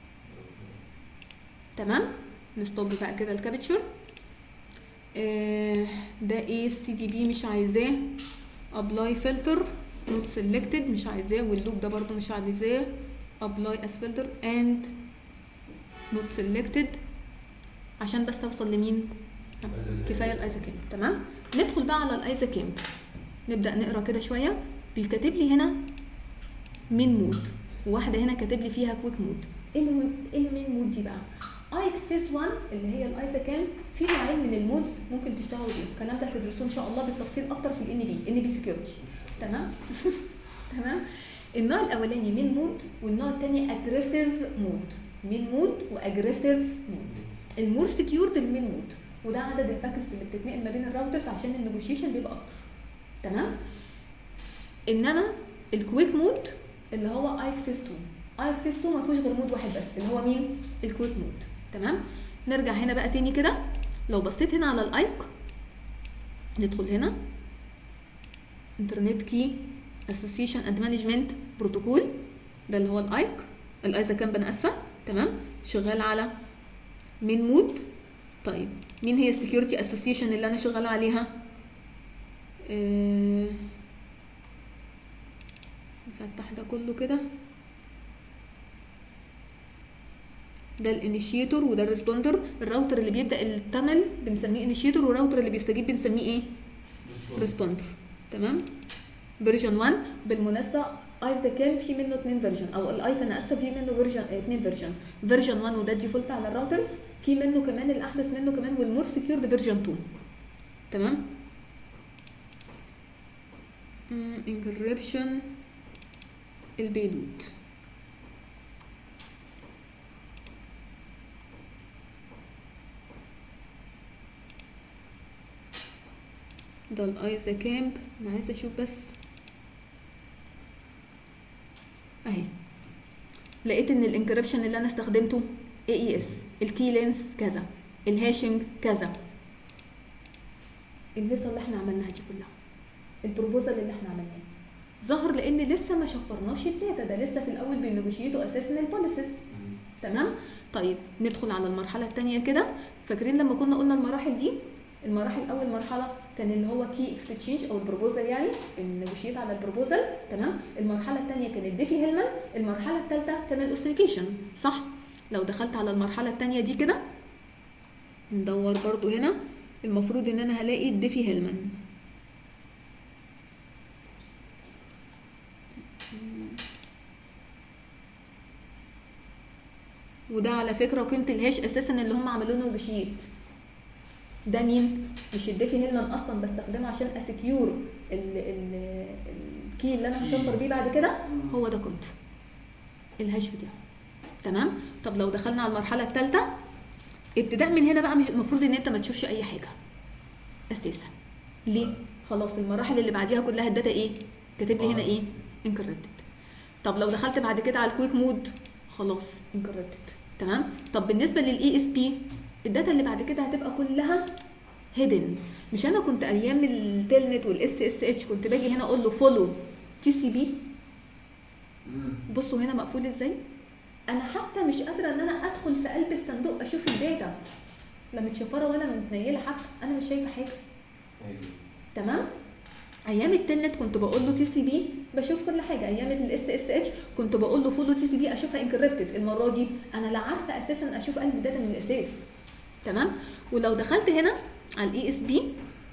تمام، نستوب بقى كده الكابتشر. ده ايه؟ السي دي بي مش عايزاه. ابلاي فلتر نوت سيلكتد مش عايزاه، واللوب ده برضو مش عايزاه. ابلاي از فلتر اند نوت سيلكتد عشان بس اوصل لمين؟ كفايه الايزا كامب. تمام. ندخل بقى على الايزا كامب، نبدا نقرا كده شويه. بيكتب لي هنا مين مود، وواحده هنا كاتب لي فيها كويك مود. ايه المين مود دي بقى؟ ايك فيس 1 اللي هي الايزا كامب في نوعين من المودز ممكن تشتغلوا بيهم. الكلام ده هتدرسوه ان شاء الله بالتفصيل اكتر في الان بي سكيورتي. تمام. تمام. النوع الاولاني مين مود، والنوع الثاني اجريسيف مود. مين مود واجريسيف مود. المور سكيورد المين مود، وده عدد الباكتس اللي بتتنقل ما بين الراوترز عشان النيجوشيشن بيبقى اكتر. تمام. انما الكويك مود اللي هو ايك فيس 2. ايك فيس 2 ما فيهوش غير مود واحد بس اللي هو مين؟ الكويك مود. تمام. نرجع هنا بقى تاني كده. لو بصيت هنا على الايك، ندخل هنا انترنت كي اسوسيشن اند مانجمنت بروتوكول، ده اللي هو الايك الايزا كامب انا اسفه. تمام. شغال على مين مود. طيب مين هي السكيورتي اسوسيشن اللي انا شغاله عليها؟ نفتح ده كله كده. ده الانيشيتور وده الريسبوندر. الراوتر اللي بيبدا التانل بنسميه انيشيتور، والراوتر اللي بيستجيب بنسميه ايه؟ ريسبوندر. تمام. فيرجن 1 بالمناسبه ايزا كامب في منه 2 فيرجن، او الايك انا اسفه في منه فيرجن 2 فيرجن. فيرجن 1 وده الديفولت على الراوترز، في منه كمان الاحدث منه كمان والمور سكيورد فيرجن 2. تمام. انكريبشن البيلود. ده الايزا كامب. انا عايزه اشوف بس اهي. لقيت ان الانكريبشن اللي انا استخدمته AES، الكي لينس كذا، الهاشنج كذا. الهيصه اللي احنا عملناها دي كلها، البروبوزال اللي احنا عملناه ظهر لان لسه ما شفرناش الداتا، ده لسه في الاول بنيجوشيتوا اساسا البوليسيز. تمام. طيب ندخل على المرحله الثانيه كده. فاكرين لما كنا قلنا المراحل دي؟ المراحل اول مرحله كان اللي هو كي اكستشينج او البروبوزال، يعني النيجوشيت على البروبوزال. تمام. المرحله الثانيه كانت ديفي هيلمان. المرحله الثالثه كان الاوثنتيكيشن. صح. لو دخلت على المرحله الثانيه دي كده ندور برضو هنا، المفروض ان انا هلاقي الديفي هيلمان. وده على فكره قيمه الهاش اساسا اللي هم عملوا له نيجوشيت. ده مين؟ مش الديفي هيلمان اصلا بستخدمه عشان اسكيور الكي اللي انا هشفر بيه بعد كده، هو ده قيمته الهاش بتاعه. تمام. طب لو دخلنا على المرحله الثالثه، ابتداء من هنا بقى مش المفروض ان انت ما تشوفش اي حاجه اساسا. ليه؟ خلاص المراحل اللي بعديها كلها الداتا ايه؟ كاتب لي هنا ايه؟ انكريبتد. طب لو دخلت بعد كده على الكويك مود، خلاص انكريبتد. تمام. طب بالنسبه للاي اس بي، الداتا اللي بعد كده هتبقى كلها هيدن. مش انا كنت ايام التلنت والاس اس اتش كنت باجي هنا اقول له فولو تي سي بي؟ بصوا هنا مقفول ازاي. انا حتى مش قادره ان انا ادخل في قلب الصندوق اشوف الداتا لا متشفره ولا متنيله، حتى انا مش شايفه حاجه. تمام. ايام التلنت كنت بقول له تي سي بي بشوف كل حاجه. ايام الاس اس اتش كنت بقول له فولو تي سي بي اشوفها انكريبتد. المره دي انا لا عارفه اساسا اشوف قلب الداتا من الاساس. تمام. ولو دخلت هنا على الاي اس بي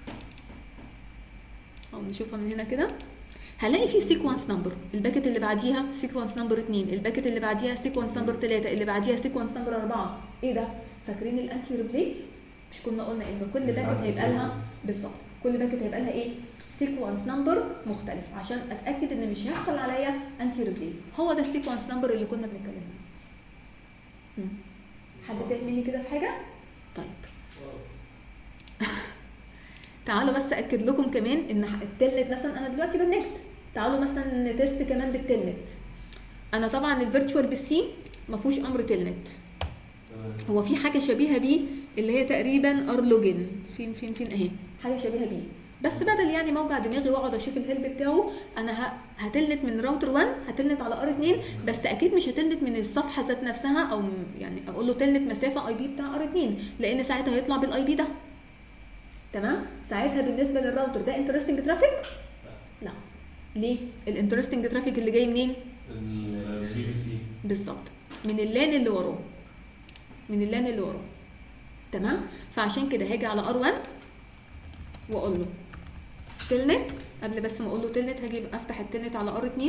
او نشوفها من هنا كده، هلاقي في سيكونس نمبر، الباكت اللي بعديها سيكونس نمبر 2، الباكت اللي بعديها سيكونس نمبر 3، اللي بعديها سيكونس نمبر 4. ايه ده؟ فاكرين الانتي ريبلاي؟ مش كنا قلنا ان كل باكت هيبقى لها بالظبط، كل باكت هيبقى لها ايه؟ سيكونس نمبر مختلف عشان اتاكد ان مش هيحصل عليا انتي ريبلاي. هو ده السيكونس نمبر اللي كنا بنتكلم عنه. حد تاني مني كده في حاجه؟ طيب تعالوا بس اكد لكم كمان ان التلنت مثلا انا دلوقتي بالنكست، تعالوا مثلا نتست كمان بالتلنت. انا طبعا الفيرتشوال بالسي ما فيهوش امر تلنت، هو في حاجه شبيهه بيه اللي هي تقريبا ار لوجن. فين اهي حاجه شبيهه بيه، بس بدل يعني موجع دماغي واقعد اشوف الهيلب بتاعه، انا هتلنت من راوتر 1 هتلنت على ار 2، بس اكيد مش هتلنت من الصفحه ذات نفسها، او يعني اقول له تلنت مسافه اي بي بتاع ار 2 لان ساعتها هيطلع بالاي بي ده. تمام. ساعتها بالنسبه للراوتر ده انترستنج ترافيك؟ لا. ليه؟ الانترستنج ترافيك اللي جاي منين؟ البي بي سي. بالظبط، من اللان اللي وراه، من اللان اللي وراه. تمام؟ فعشان كده هاجي على R1 واقول له تلنت. قبل بس ما اقول له تلنت هاجي افتح التلنت على R2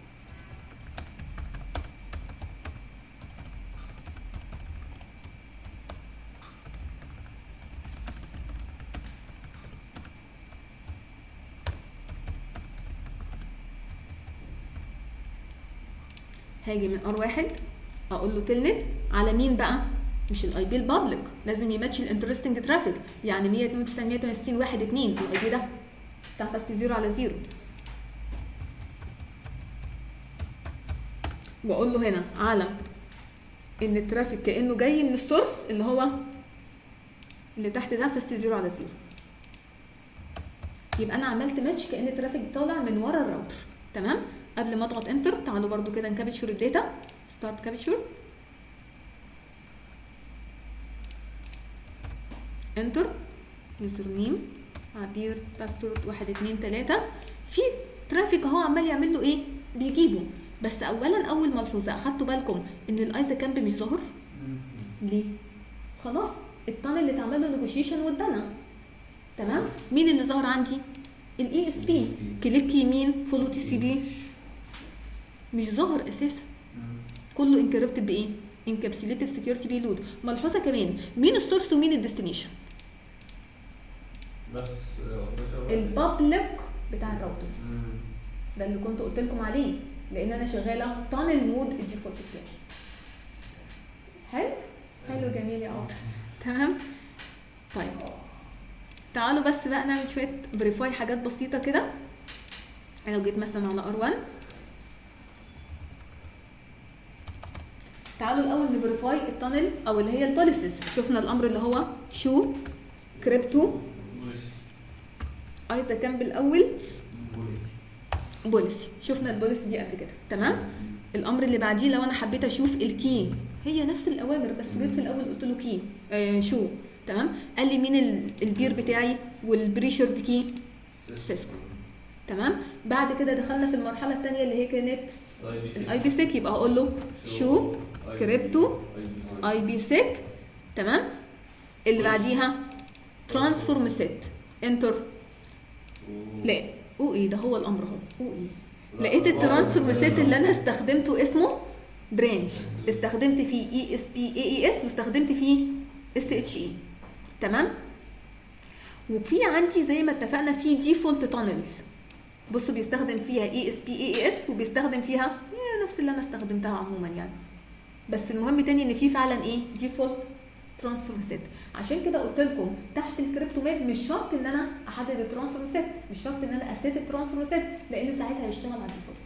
هاجي من R1 اقول له تلنت على مين بقى؟ مش الاي بي البابليك، لازم يماتش الانترستنج ترافيك، يعني 192 168 1 2 الاي بي ده بتاع فاست 0 على 0. واقول له هنا على ان الترافيك كانه جاي من السورس اللي هو اللي تحت ده فاست 0 على 0. يبقى انا عملت ماتش كان الترافيك طالع من ورا الراوتر. تمام؟ قبل ما اضغط انتر تعالوا برده كده نكابتشر الداتا. ستارت كابتشر، انتر، يوزر نيم عبير، باسورد 1 2 3. في ترافيك اهو عمال يعمل له ايه؟ بيجيبه. بس اولا اول ملحوظه، اخدتوا بالكم ان الايزا كامب مش ظاهر؟ ليه؟ خلاص التانل اللي اتعمل له نيجوشيشن وادانا. تمام؟ مين اللي ظهر عندي؟ الاي اس بي. كليك يمين فولو تي سي بي مش ظاهر اساسا، كله انكربتد بايه؟ انكابسوليتد سكيورتي بيلود. ملحوظه كمان، مين السورس ومين الديستنيشن؟ بس البابليك بتاع الراوترز. ده اللي كنت قلت لكم عليه، لان انا شغاله تانل مود الديفولت بتاعي. حلو؟ حلو جميل يا عاطف. تمام؟ طيب تعالوا بس بقى نعمل شويه فيريفاي حاجات بسيطه كده. انا لو جيت مثلا على R1 تعالوا الاول نفيريفاي التانل او اللي هي البوليسيز. شفنا الامر اللي هو شو كريبتو ايزا كان بالاول بوليسي. شفنا البوليسي دي قبل كده. تمام؟ الامر اللي بعديه لو انا حبيت اشوف الكي، هي نفس الاوامر بس جيت في الاول قلت له كي شو. تمام؟ قال لي مين البير بتاعي والبريشرد كي سيسكو. تمام؟ بعد كده دخلنا في المرحله الثانيه اللي هي كانت الاي بي سيك. يبقى هقول له شو كريبتو اي بي سيك. تمام؟ اللي بعديها ترانسفورم سيت انتر. لا ايه ده هو الامر اهو. ايه لقيت الترانسفورم سيت اللي انا استخدمته اسمه برانش، استخدمت فيه اي اس بي اي اي اس واستخدمت فيه اس اتش اي. تمام؟ وفي عندي زي ما اتفقنا في ديفولت تانلز. بصوا بيستخدم فيها اي اس بي اي اس وبيستخدم فيها نفس اللي انا استخدمتها عموما يعني. بس المهم تاني ان في فعلا ايه؟ ديفولت ترانسفورم سيت. عشان كده قلت لكم تحت الكريبتو ماب مش شرط ان انا احدد الترانسفورم سيت، مش شرط ان انا اسيت الترانسفورم سيت، لان ساعتها هيشتغل على الديفولت.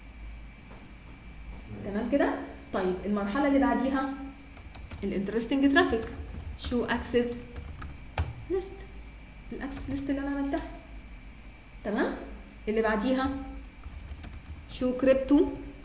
تمام كده؟ طيب المرحله اللي بعديها الانترستنج ترافيك. شو اكسس ليست، الاكسس ليست اللي انا عملتها. تمام؟ اللي بعديها شو كريبتو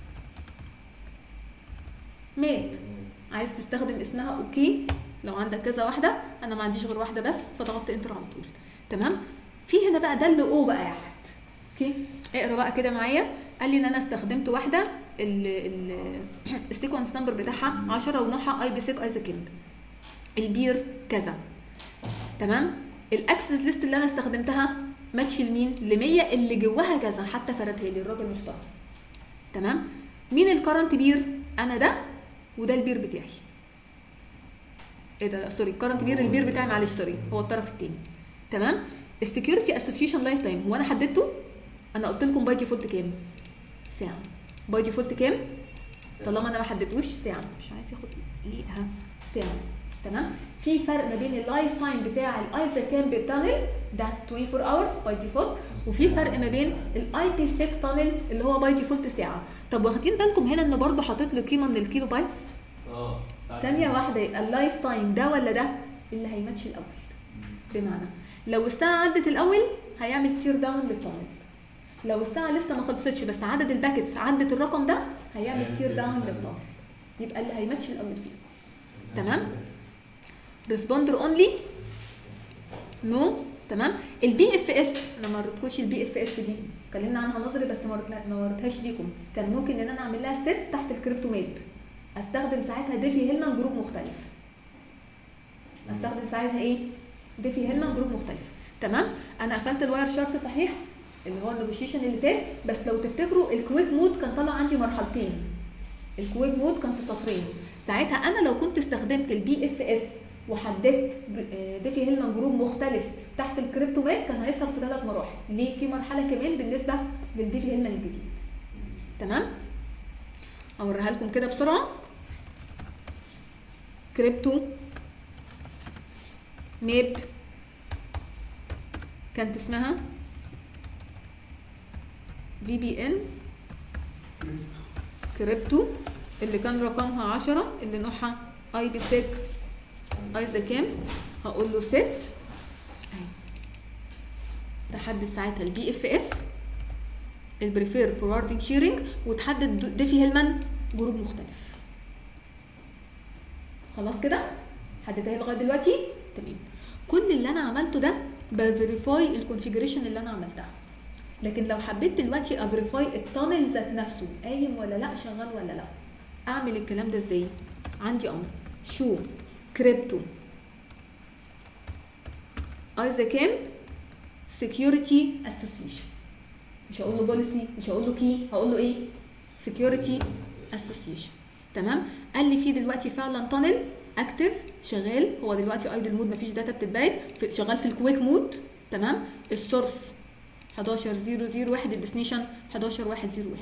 ماب. عايز تستخدم اسمها اوكي، لو عندك كذا واحده، انا ما عنديش غير واحده بس فضغطت انتر على طول. تمام؟ في هنا بقى ده اللي بقى قاعد. اوكي اقرا بقى كده معايا. قال لي ان انا استخدمت واحده السيكونس نمبر بتاعها 10 ونوعها اي بي سيك ايزا كيند، البير كذا. تمام؟ الاكسس ليست اللي انا استخدمتها ماتش لمين؟ ل 100 اللي جواها كذا، حتى فردها لي الراجل محترم. تمام؟ مين الكرنت بير؟ انا ده وده البير بتاعي. ايه ده؟ سوري الكرنت بير البير بتاعي معلش سوري هو الطرف الثاني. تمام؟ السكيورتي اسوسيشن لايف تايم هو انا حددته؟ انا قلت لكم باي ديفولت كام؟ ساعه. باي ديفولت كام؟ طالما انا ما حددتوش ساعه، مش عايز ياخد ليها ساعه. تمام؟ في فرق ما بين اللايف تايم بتاع الايزا كامب تانل ده 24 اورز باي ديفولت، وفي فرق ما بين الاي بي سيك تانل اللي هو باي ديفولت ساعه. طب واخدين بالكم هنا ان برضو حاطط لي قيمه من الكيلو بايتس؟ ثانيه واحده. يبقى اللايف تايم ده ولا ده اللي هيماتش الاول. بمعنى لو الساعه عدت الاول هيعمل تير داون للتانل، لو الساعه لسه ما خلصتش بس عدد الباكيتس عدت الرقم ده هيعمل تير داون للتانل. يبقى اللي هيماتش الاول فيه. تمام؟ ريسبوندر اونلي نو. تمام؟ البي اف اس انا ما وريتكوش البي اف اس دي. اتكلمنا عنها نظري بس ما وريتهاش ليكم. كان ممكن ان انا اعمل لها ست تحت الكريبتو ماب، استخدم ساعتها ديفي هيلمان جروب مختلف. استخدم ساعتها ايه؟ ديفي هيلمان جروب مختلف. تمام. انا قفلت الواير شارك صحيح اللي هو النيجوشيشن اللي فات، بس لو تفتكروا الكويك مود كان طالع عندي مرحلتين. الكويك مود كان في سطرين. ساعتها انا لو كنت استخدمت البي اف اس وحددت ديفي هيلمان جروب مختلف تحت الكريبتو ماب كان هيظهر في 3 مراحل. ليه؟ في مرحله كمان بالنسبه للديفي هيلمان الجديد. تمام. اوريها لكم كده بسرعه. كريبتو ماب كانت اسمها في بي ان كريبتو اللي كان رقمها 10 اللي نوعها اي بي سيك عايزه كام؟ هقول له ست اهي. تحدد ساعتها البي اف اس البريفير فوروردنج شيرنج وتحدد ديفي هيلمان جروب مختلف. خلاص كده؟ حددتها لغايه دلوقتي؟ تمام. كل اللي انا عملته ده بفيريفاي الكونفيجريشن اللي انا عملتها. لكن لو حبيت دلوقتي افيريفاي التانل ذات نفسه قايم ولا لا، شغال ولا لا، اعمل الكلام ده ازاي؟ عندي امر شو كريبتو عايزه كام سكيورتي اسوسيشن. مش هقول له بوليسي، مش هقول له كي، هقول له ايه؟ سكيورتي اسوسيشن. تمام. قال لي في دلوقتي فعلا تانل اكتف شغال، هو دلوقتي ايدل مود مفيش داتا بتتبعت، شغال في الكويك مود. تمام. السورس 11001 الديستنيشن 11101.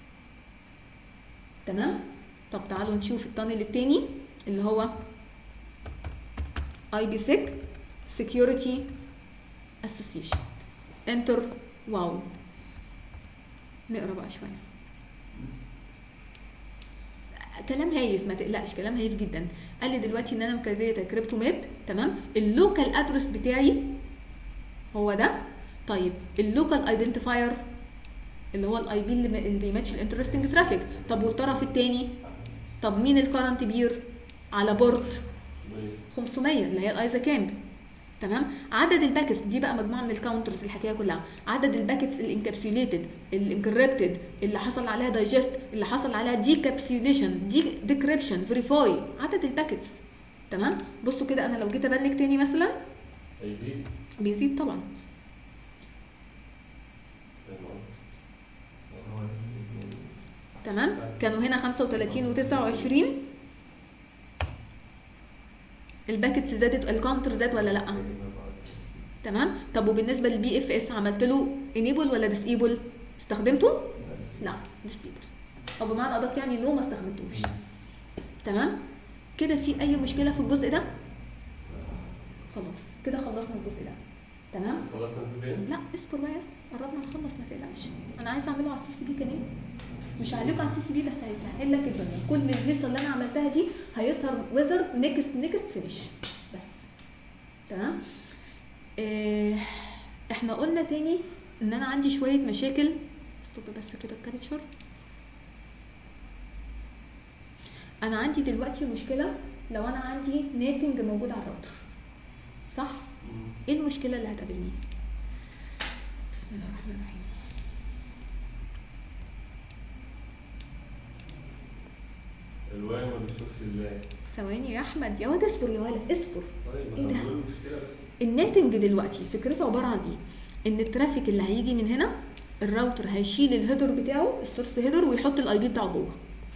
تمام. طب تعالوا نشوف التانل التاني اللي هو اي بي سيك سكيورتي اسوسيشن. انتر. واو. نقرا بقى شويه. كلام هايف ما تقلقش، كلام هايف جدا. قال لي دلوقتي ان انا مكريته كريبتو ماب. تمام. اللوكال ادرس بتاعي هو ده. طيب اللوكال ايدنتيفاير اللي هو الاي بي اللي بيماتش الانترستنج ترافيك. طب والطرف الثاني؟ طب مين الكرنت بير على بورت 500 اللي هي الايزا كامب. تمام. عدد الباكتس دي بقى مجموعه من الكاونترز الحكايه كلها. عدد الباكتس الانكابسوليتد الانكريبتد اللي حصل عليها دايجست اللي حصل عليها ديكابسوليشن ديكريبشن فيريفاي. عدد الباكتس. تمام. بصوا كده انا لو جيت ابنك تاني مثلا هيزيد. بيزيد طبعا. تمام. كانوا هنا 35 و29 الباكتس زادت، الكاونتر زاد ولا لا؟ تمام. طب وبالنسبه للبي اف اس عملت له انيبل ولا ديسيبل؟ استخدمته؟ لا ديسيبل، او بمعنى ادق يعني نو ما استخدمتوش. تمام. كده في اي مشكله في الجزء ده؟ خلاص كده خلصنا الجزء ده. تمام. خلصنا الفيديو؟ لا اصبر بقى، قربنا نخلص ما تقلقش. انا عايزه اعمله على السي سي بي كمان، مش هعلقه على السي سي بي بس هيسهل لك الدنيا. كل الهيصه اللي انا عملتها دي هيظهر ويزرد نيكست فينيش بس. تمام. احنا قلنا تاني ان انا عندي شويه مشاكل. ستوب بس كده الكابتشر. انا عندي دلوقتي مشكله لو انا عندي ناتنج موجود على الراوتر، صح؟ ايه المشكله اللي هتقابلني؟ بسم الله الرحمن الرحيم. الواي ما بتشوفش اللاي. ثواني يا احمد، يا واد اصبر يا ولد اصبر. طيب ايه ده؟ المشكله الناتنج دلوقتي فكرته عباره عن ايه؟ ان الترافيك اللي هيجي من هنا الراوتر هيشيل الهيدر بتاعه السورس هيدر ويحط الاي بي بتاعه جوه.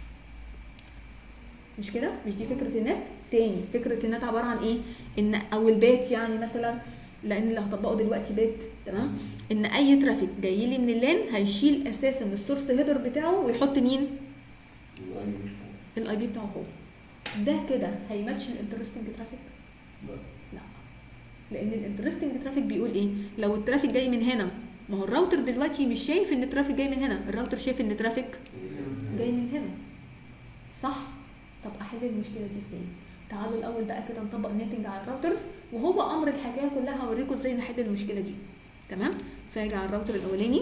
مش كده؟ مش دي فكره النت؟ تاني فكره النت عباره عن ايه؟ ان او البات يعني مثلا، لان اللي هطبقه دلوقتي بات. تمام. ان اي ترافيك جاي لي من اللان هيشيل اساسا السورس هيدر بتاعه ويحط مين؟ الاي بي بتاعه هو. ده كده هيماتش الانترستنج ترافيك؟ لا. لان الانترستنج ترافيك بيقول ايه؟ لو الترافيك جاي من هنا، ما هو الراوتر دلوقتي مش شايف ان الترافيك جاي من هنا، الراوتر شايف ان الترافيك جاي من هنا، صح؟ طب احل المشكله دي ازاي؟ تعالوا الاول بقى كده نطبق نيتنج على الراوترز، وهو امر الحكايه كلها هوريكم ازاي نحل المشكله دي. تمام. فاجي على الراوتر الاولاني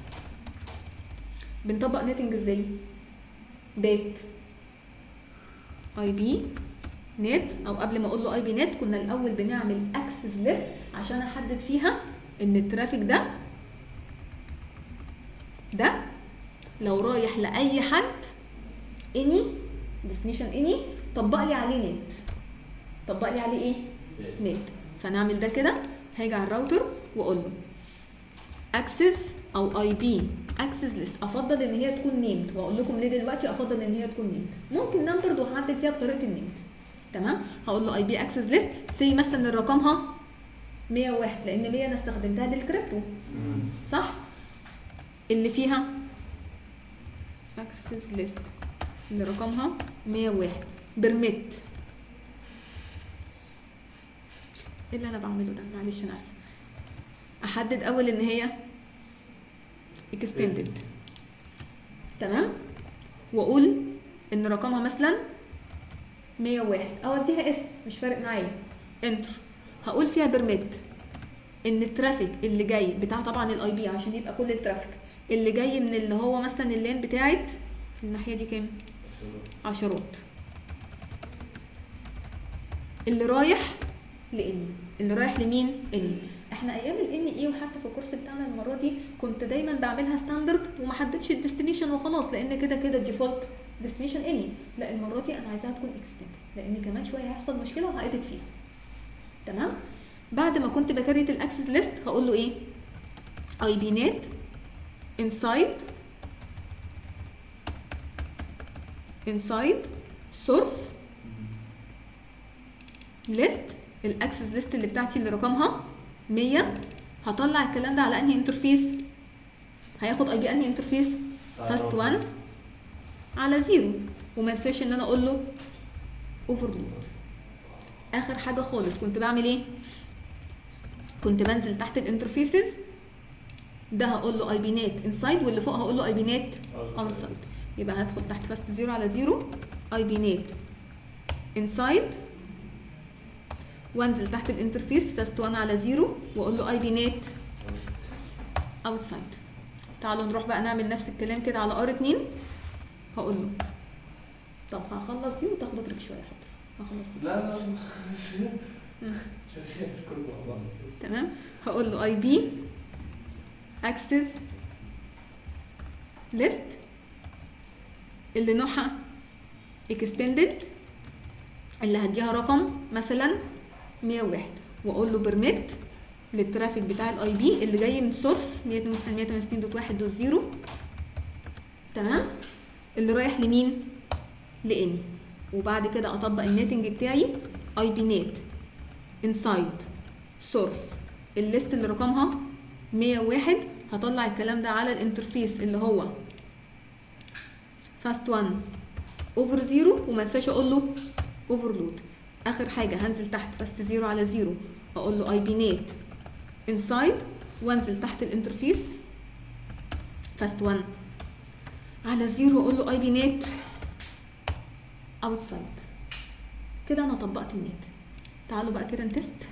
بنطبق نيتنج ازاي؟ بات اي بي نت، او قبل ما اقول له اي بي نت كنا الاول بنعمل اكسس ليست عشان احدد فيها ان الترافيك ده لو رايح لاي حد اني ديستنيشن اني طبق لي عليه نت، طبق لي عليه ايه؟ نت. فنعمل ده كده، هاجي على الراوتر واقول له اكسس او اي بي اكسس ليست. افضل ان هي تكون نيمد، واقول لكم ليه دلوقتي افضل ان هي تكون نيمد. ممكن نام برضه هعدل فيها بطريقه النيمد. تمام. هقول له اي بي اكسس ليست سي مثلا رقمها 101 لان 100 انا استخدمتها للكريبتو صح؟ اللي فيها اكسس ليست اللي رقمها 101 برميت. ايه اللي انا بعمله ده؟ معلش انا اسف. احدد اول ان هي extended. تمام. واقول ان رقمها مثلا 101 او اديها اسم مش فارق معايا. انتر. هقول فيها برميت ان الترافيك اللي جاي بتاع طبعا الاي بي عشان يبقى كل الترافيك اللي جاي من اللي هو مثلا اللين بتاعت الناحيه دي كام؟ عشرات. اللي رايح لاني، اللي رايح لمين؟ اني. احنا ايام الان اي وحتى في الكورس بتاعنا المره دي كنت دايما بعملها ستاندرد وما حددش الديستنيشن وخلاص، لان كده كده الديفولت ديستنيشن اني. لا المره دي انا عايزاها تكون اكستندد لان كمان شويه هيحصل مشكله وهأدت فيها. تمام. بعد ما كنت بكريت الاكسس ليست هقول له ايه؟ اي بي نت انسايد سورس ليست. الاكسس ليست اللي بتاعتي اللي رقمها 100 هطلع الكلام ده على انهي انترفيس؟ هياخد اي بي انهي انترفيس؟ فاست 1 على 0. وما انساش ان انا اقول له اوفرلود. اخر حاجه خالص كنت بعمل ايه؟ كنت بنزل تحت الانترفيسز ده هقول له اي بي نت انسايد واللي فوق هقول له اي بي نت اوتسايد. يبقى هدخل تحت فاست 0 على 0 اي بي نت انسايد وانزل تحت الانترفيس فاست 1 على 0 واقول له اي بي نت اوتسايد. تعالوا نروح بقى نعمل نفس الكلام كده على ار 2. هقول له طب هخلص دي وتاخدوا بريك شويه حاضر. هخلص دي. لا شغال كله مع بعض. تمام. هقول له اي بي اكسس ليست اللي نوعها اكستندد اللي هديها رقم مثلا 101 واقول له بيرميت للترافيك بتاع الاي بي اللي جاي من سورس 192.168.1.0. تمام. اللي رايح لمين؟ لاني. وبعد كده اطبق الناتنج بتاعي اي بي نت انسايد سورس الليست اللي رقمها 101 هطلع الكلام ده على الانترفيس اللي هو فاست 1 اوفر 0 وما انساش اقول له اوفرلود. اخر حاجه هنزل تحت فاست 0 على 0 اقول له اي بي نت انسايد وانزل تحت الانترفيس فاست 1 على 0 اقول له اي بي نت اوتسايد. كده انا طبقت النت. تعالوا بقى كده نتست.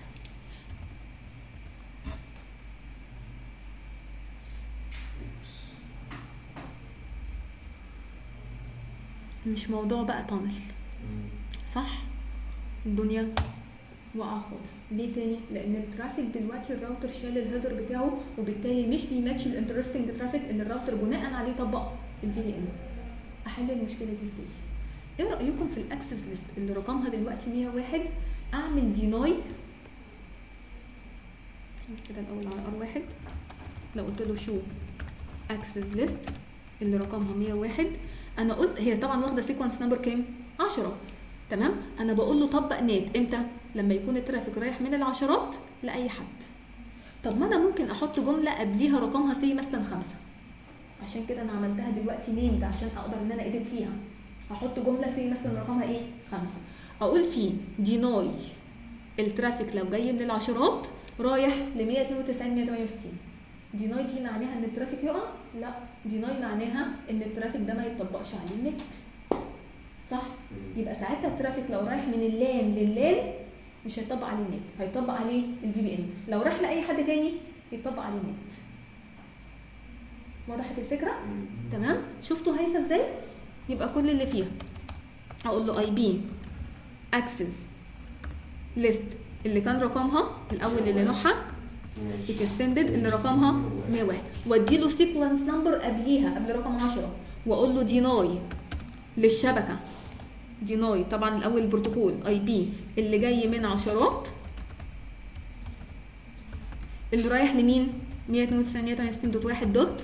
مش موضوع بقى تانل صح؟ الدنيا واقعه خالص. ليه تاني؟ لان الترافيك دلوقتي الراوتر شال الهيدر بتاعه وبالتالي مش بيماتش الانترستنج ترافيك اللي الراوتر بناء عليه طبق الفي بي ان. احل المشكله دي ازاي؟ ايه رايكم في الاكسس ليست اللي رقمها دلوقتي 101 اعمل ديناي كده الاول على ار 1. لو قلت له شو اكسس ليست اللي رقمها 101 انا قلت هي طبعا واخده سيكونس نمبر كام؟ 10. تمام. انا بقول له طبق نات امتى؟ لما يكون الترافيك رايح من العشرات لاي حد. طب ما انا ممكن احط جمله قبليها رقمها سي مثلا 5. عشان كده انا عملتها دلوقتي نيمد عشان اقدر ان انا اديت فيها. هحط جمله سي مثلا رقمها ايه؟ 5. اقول فيه ديناي الترافيك لو جاي من العشرات رايح ل 192 168. ديناي دي معناها ان الترافيك يقع؟ لا، ديناي معناها ان الترافيك ده ما يطبقش عليه النت. صح؟ يبقى ساعتها الترافيك لو رايح من اللان لللان مش هيطبق عليه النت، هيطبق عليه الفي بي ان. لو راح لاي حد تاني يطبق عليه النت. وضحت الفكره؟ تمام؟ شفتوا هايفه ازاي؟ يبقى كل اللي فيها هقول له اي بي اكسس ليست اللي كان رقمها الاول اللي نوعها اكستندد اللي رقمها 101 واديله سيكونس نمبر قبليها قبل رقم 10 واقول له ديناي للشبكه، ديناي طبعا الاول البروتوكول اي بي اللي جاي من عشرات اللي رايح لمين 192.168.1 دوت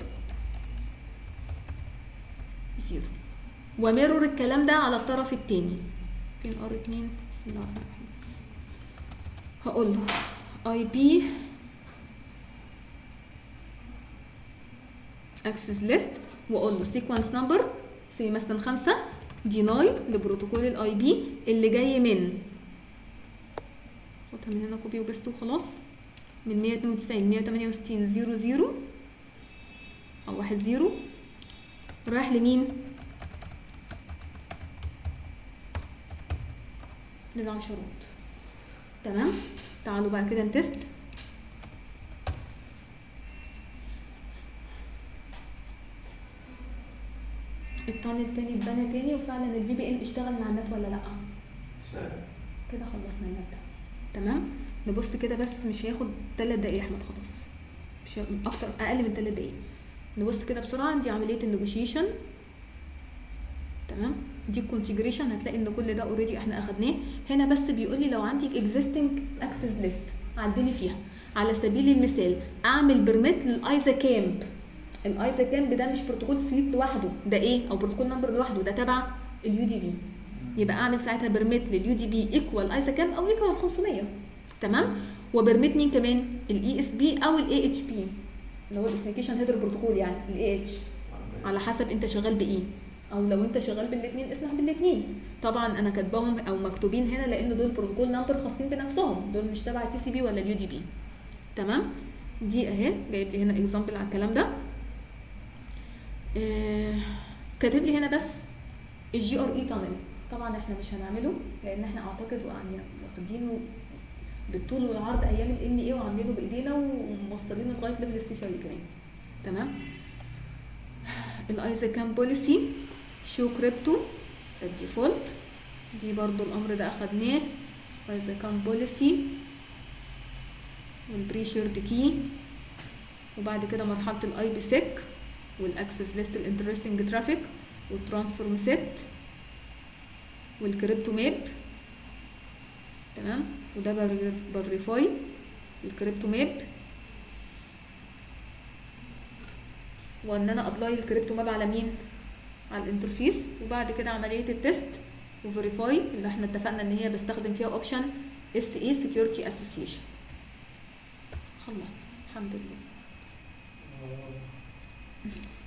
0 وميرور الكلام ده على الطرف الثاني. فين ار 2 بسم الله الرحمن الرحيم. هقول له اي بي اكسس ليست واقول له سيكونس نمبر سي مثلا 5 ديناي لبروتوكول الاي بي اللي جاي من، خدها من هنا كوبي وبيست وخلاص، من 192.168.0.0 او 10 رايح لمين للعشرات. تمام. تعالوا بقى كده نتست. التانل تاني اتبنى تاني وفعلا الفي بي ان اشتغل مع النت ولا لا؟ كده خلصنا النت ده. تمام. نبص كده بس مش هياخد 3 دقايق يا احمد، خلاص مش اكتر، اقل من 3 دقايق. نبص كده بسرعه. دي عمليه النيجوشيشن. تمام. دي الكونفيجريشن. هتلاقي ان كل ده اوريدي احنا اخدناه. هنا بس بيقول لي لو عندك اكزيستنج اكسس ليست عدلي فيها. على سبيل المثال اعمل بيرميت للايزا كامب. الايزا كامب ده مش بروتوكول سويت لوحده، ده ايه؟ او بروتوكول نمبر لوحده، ده تبع اليو دي بي. يبقى اعمل ساعتها بيرميت لليو دي بي ايكوال ايزا كامب او ايكوال 500. تمام. وبرميت مين كمان؟ الاي اس بي او الاي اتش بي اللي هو الاثنيكيشن هيدر بروتوكول، يعني الاي اتش على حسب انت شغال بايه، او لو انت شغال بالاثنين اسمح بالاثنين. طبعا انا كاتباهم او مكتوبين هنا لان دول بروتوكول نمبر خاصين بنفسهم، دول مش تبع تي سي بي ولا اليو دي بي. تمام. دي اهي جايب لي هنا اكزامبل على الكلام ده. كاتب لي هنا بس الجي ار اي تانل. طبعا احنا مش هنعمله لان احنا اعتقد يعني واخدينه بالطول والعرض ايام الان اي وعاملينه بايدينا وموصلينه لغايه ليفل استشاري كمان. تمام. الايزا كام بوليسي شو كريبتو الديفولت، دي برضو الامر ده اخدناه. ايزا كام بوليسي والبريشرد كي، وبعد كده مرحله الاي بي سيك والاكسس ليست الانترستنج ترافيك والترانسفورم سيت والكريبتو ماب. تمام. وده بفيريفاي الكريبتو ماب، وان انا ابلاي الكريبتو ماب على مين؟ على الانترفيس. وبعد كده عمليه التست وفيريفاي اللي احنا اتفقنا ان هي بستخدم فيها اوبشن اس اي سكيورتي اسوسيشن. خلصنا الحمد لله.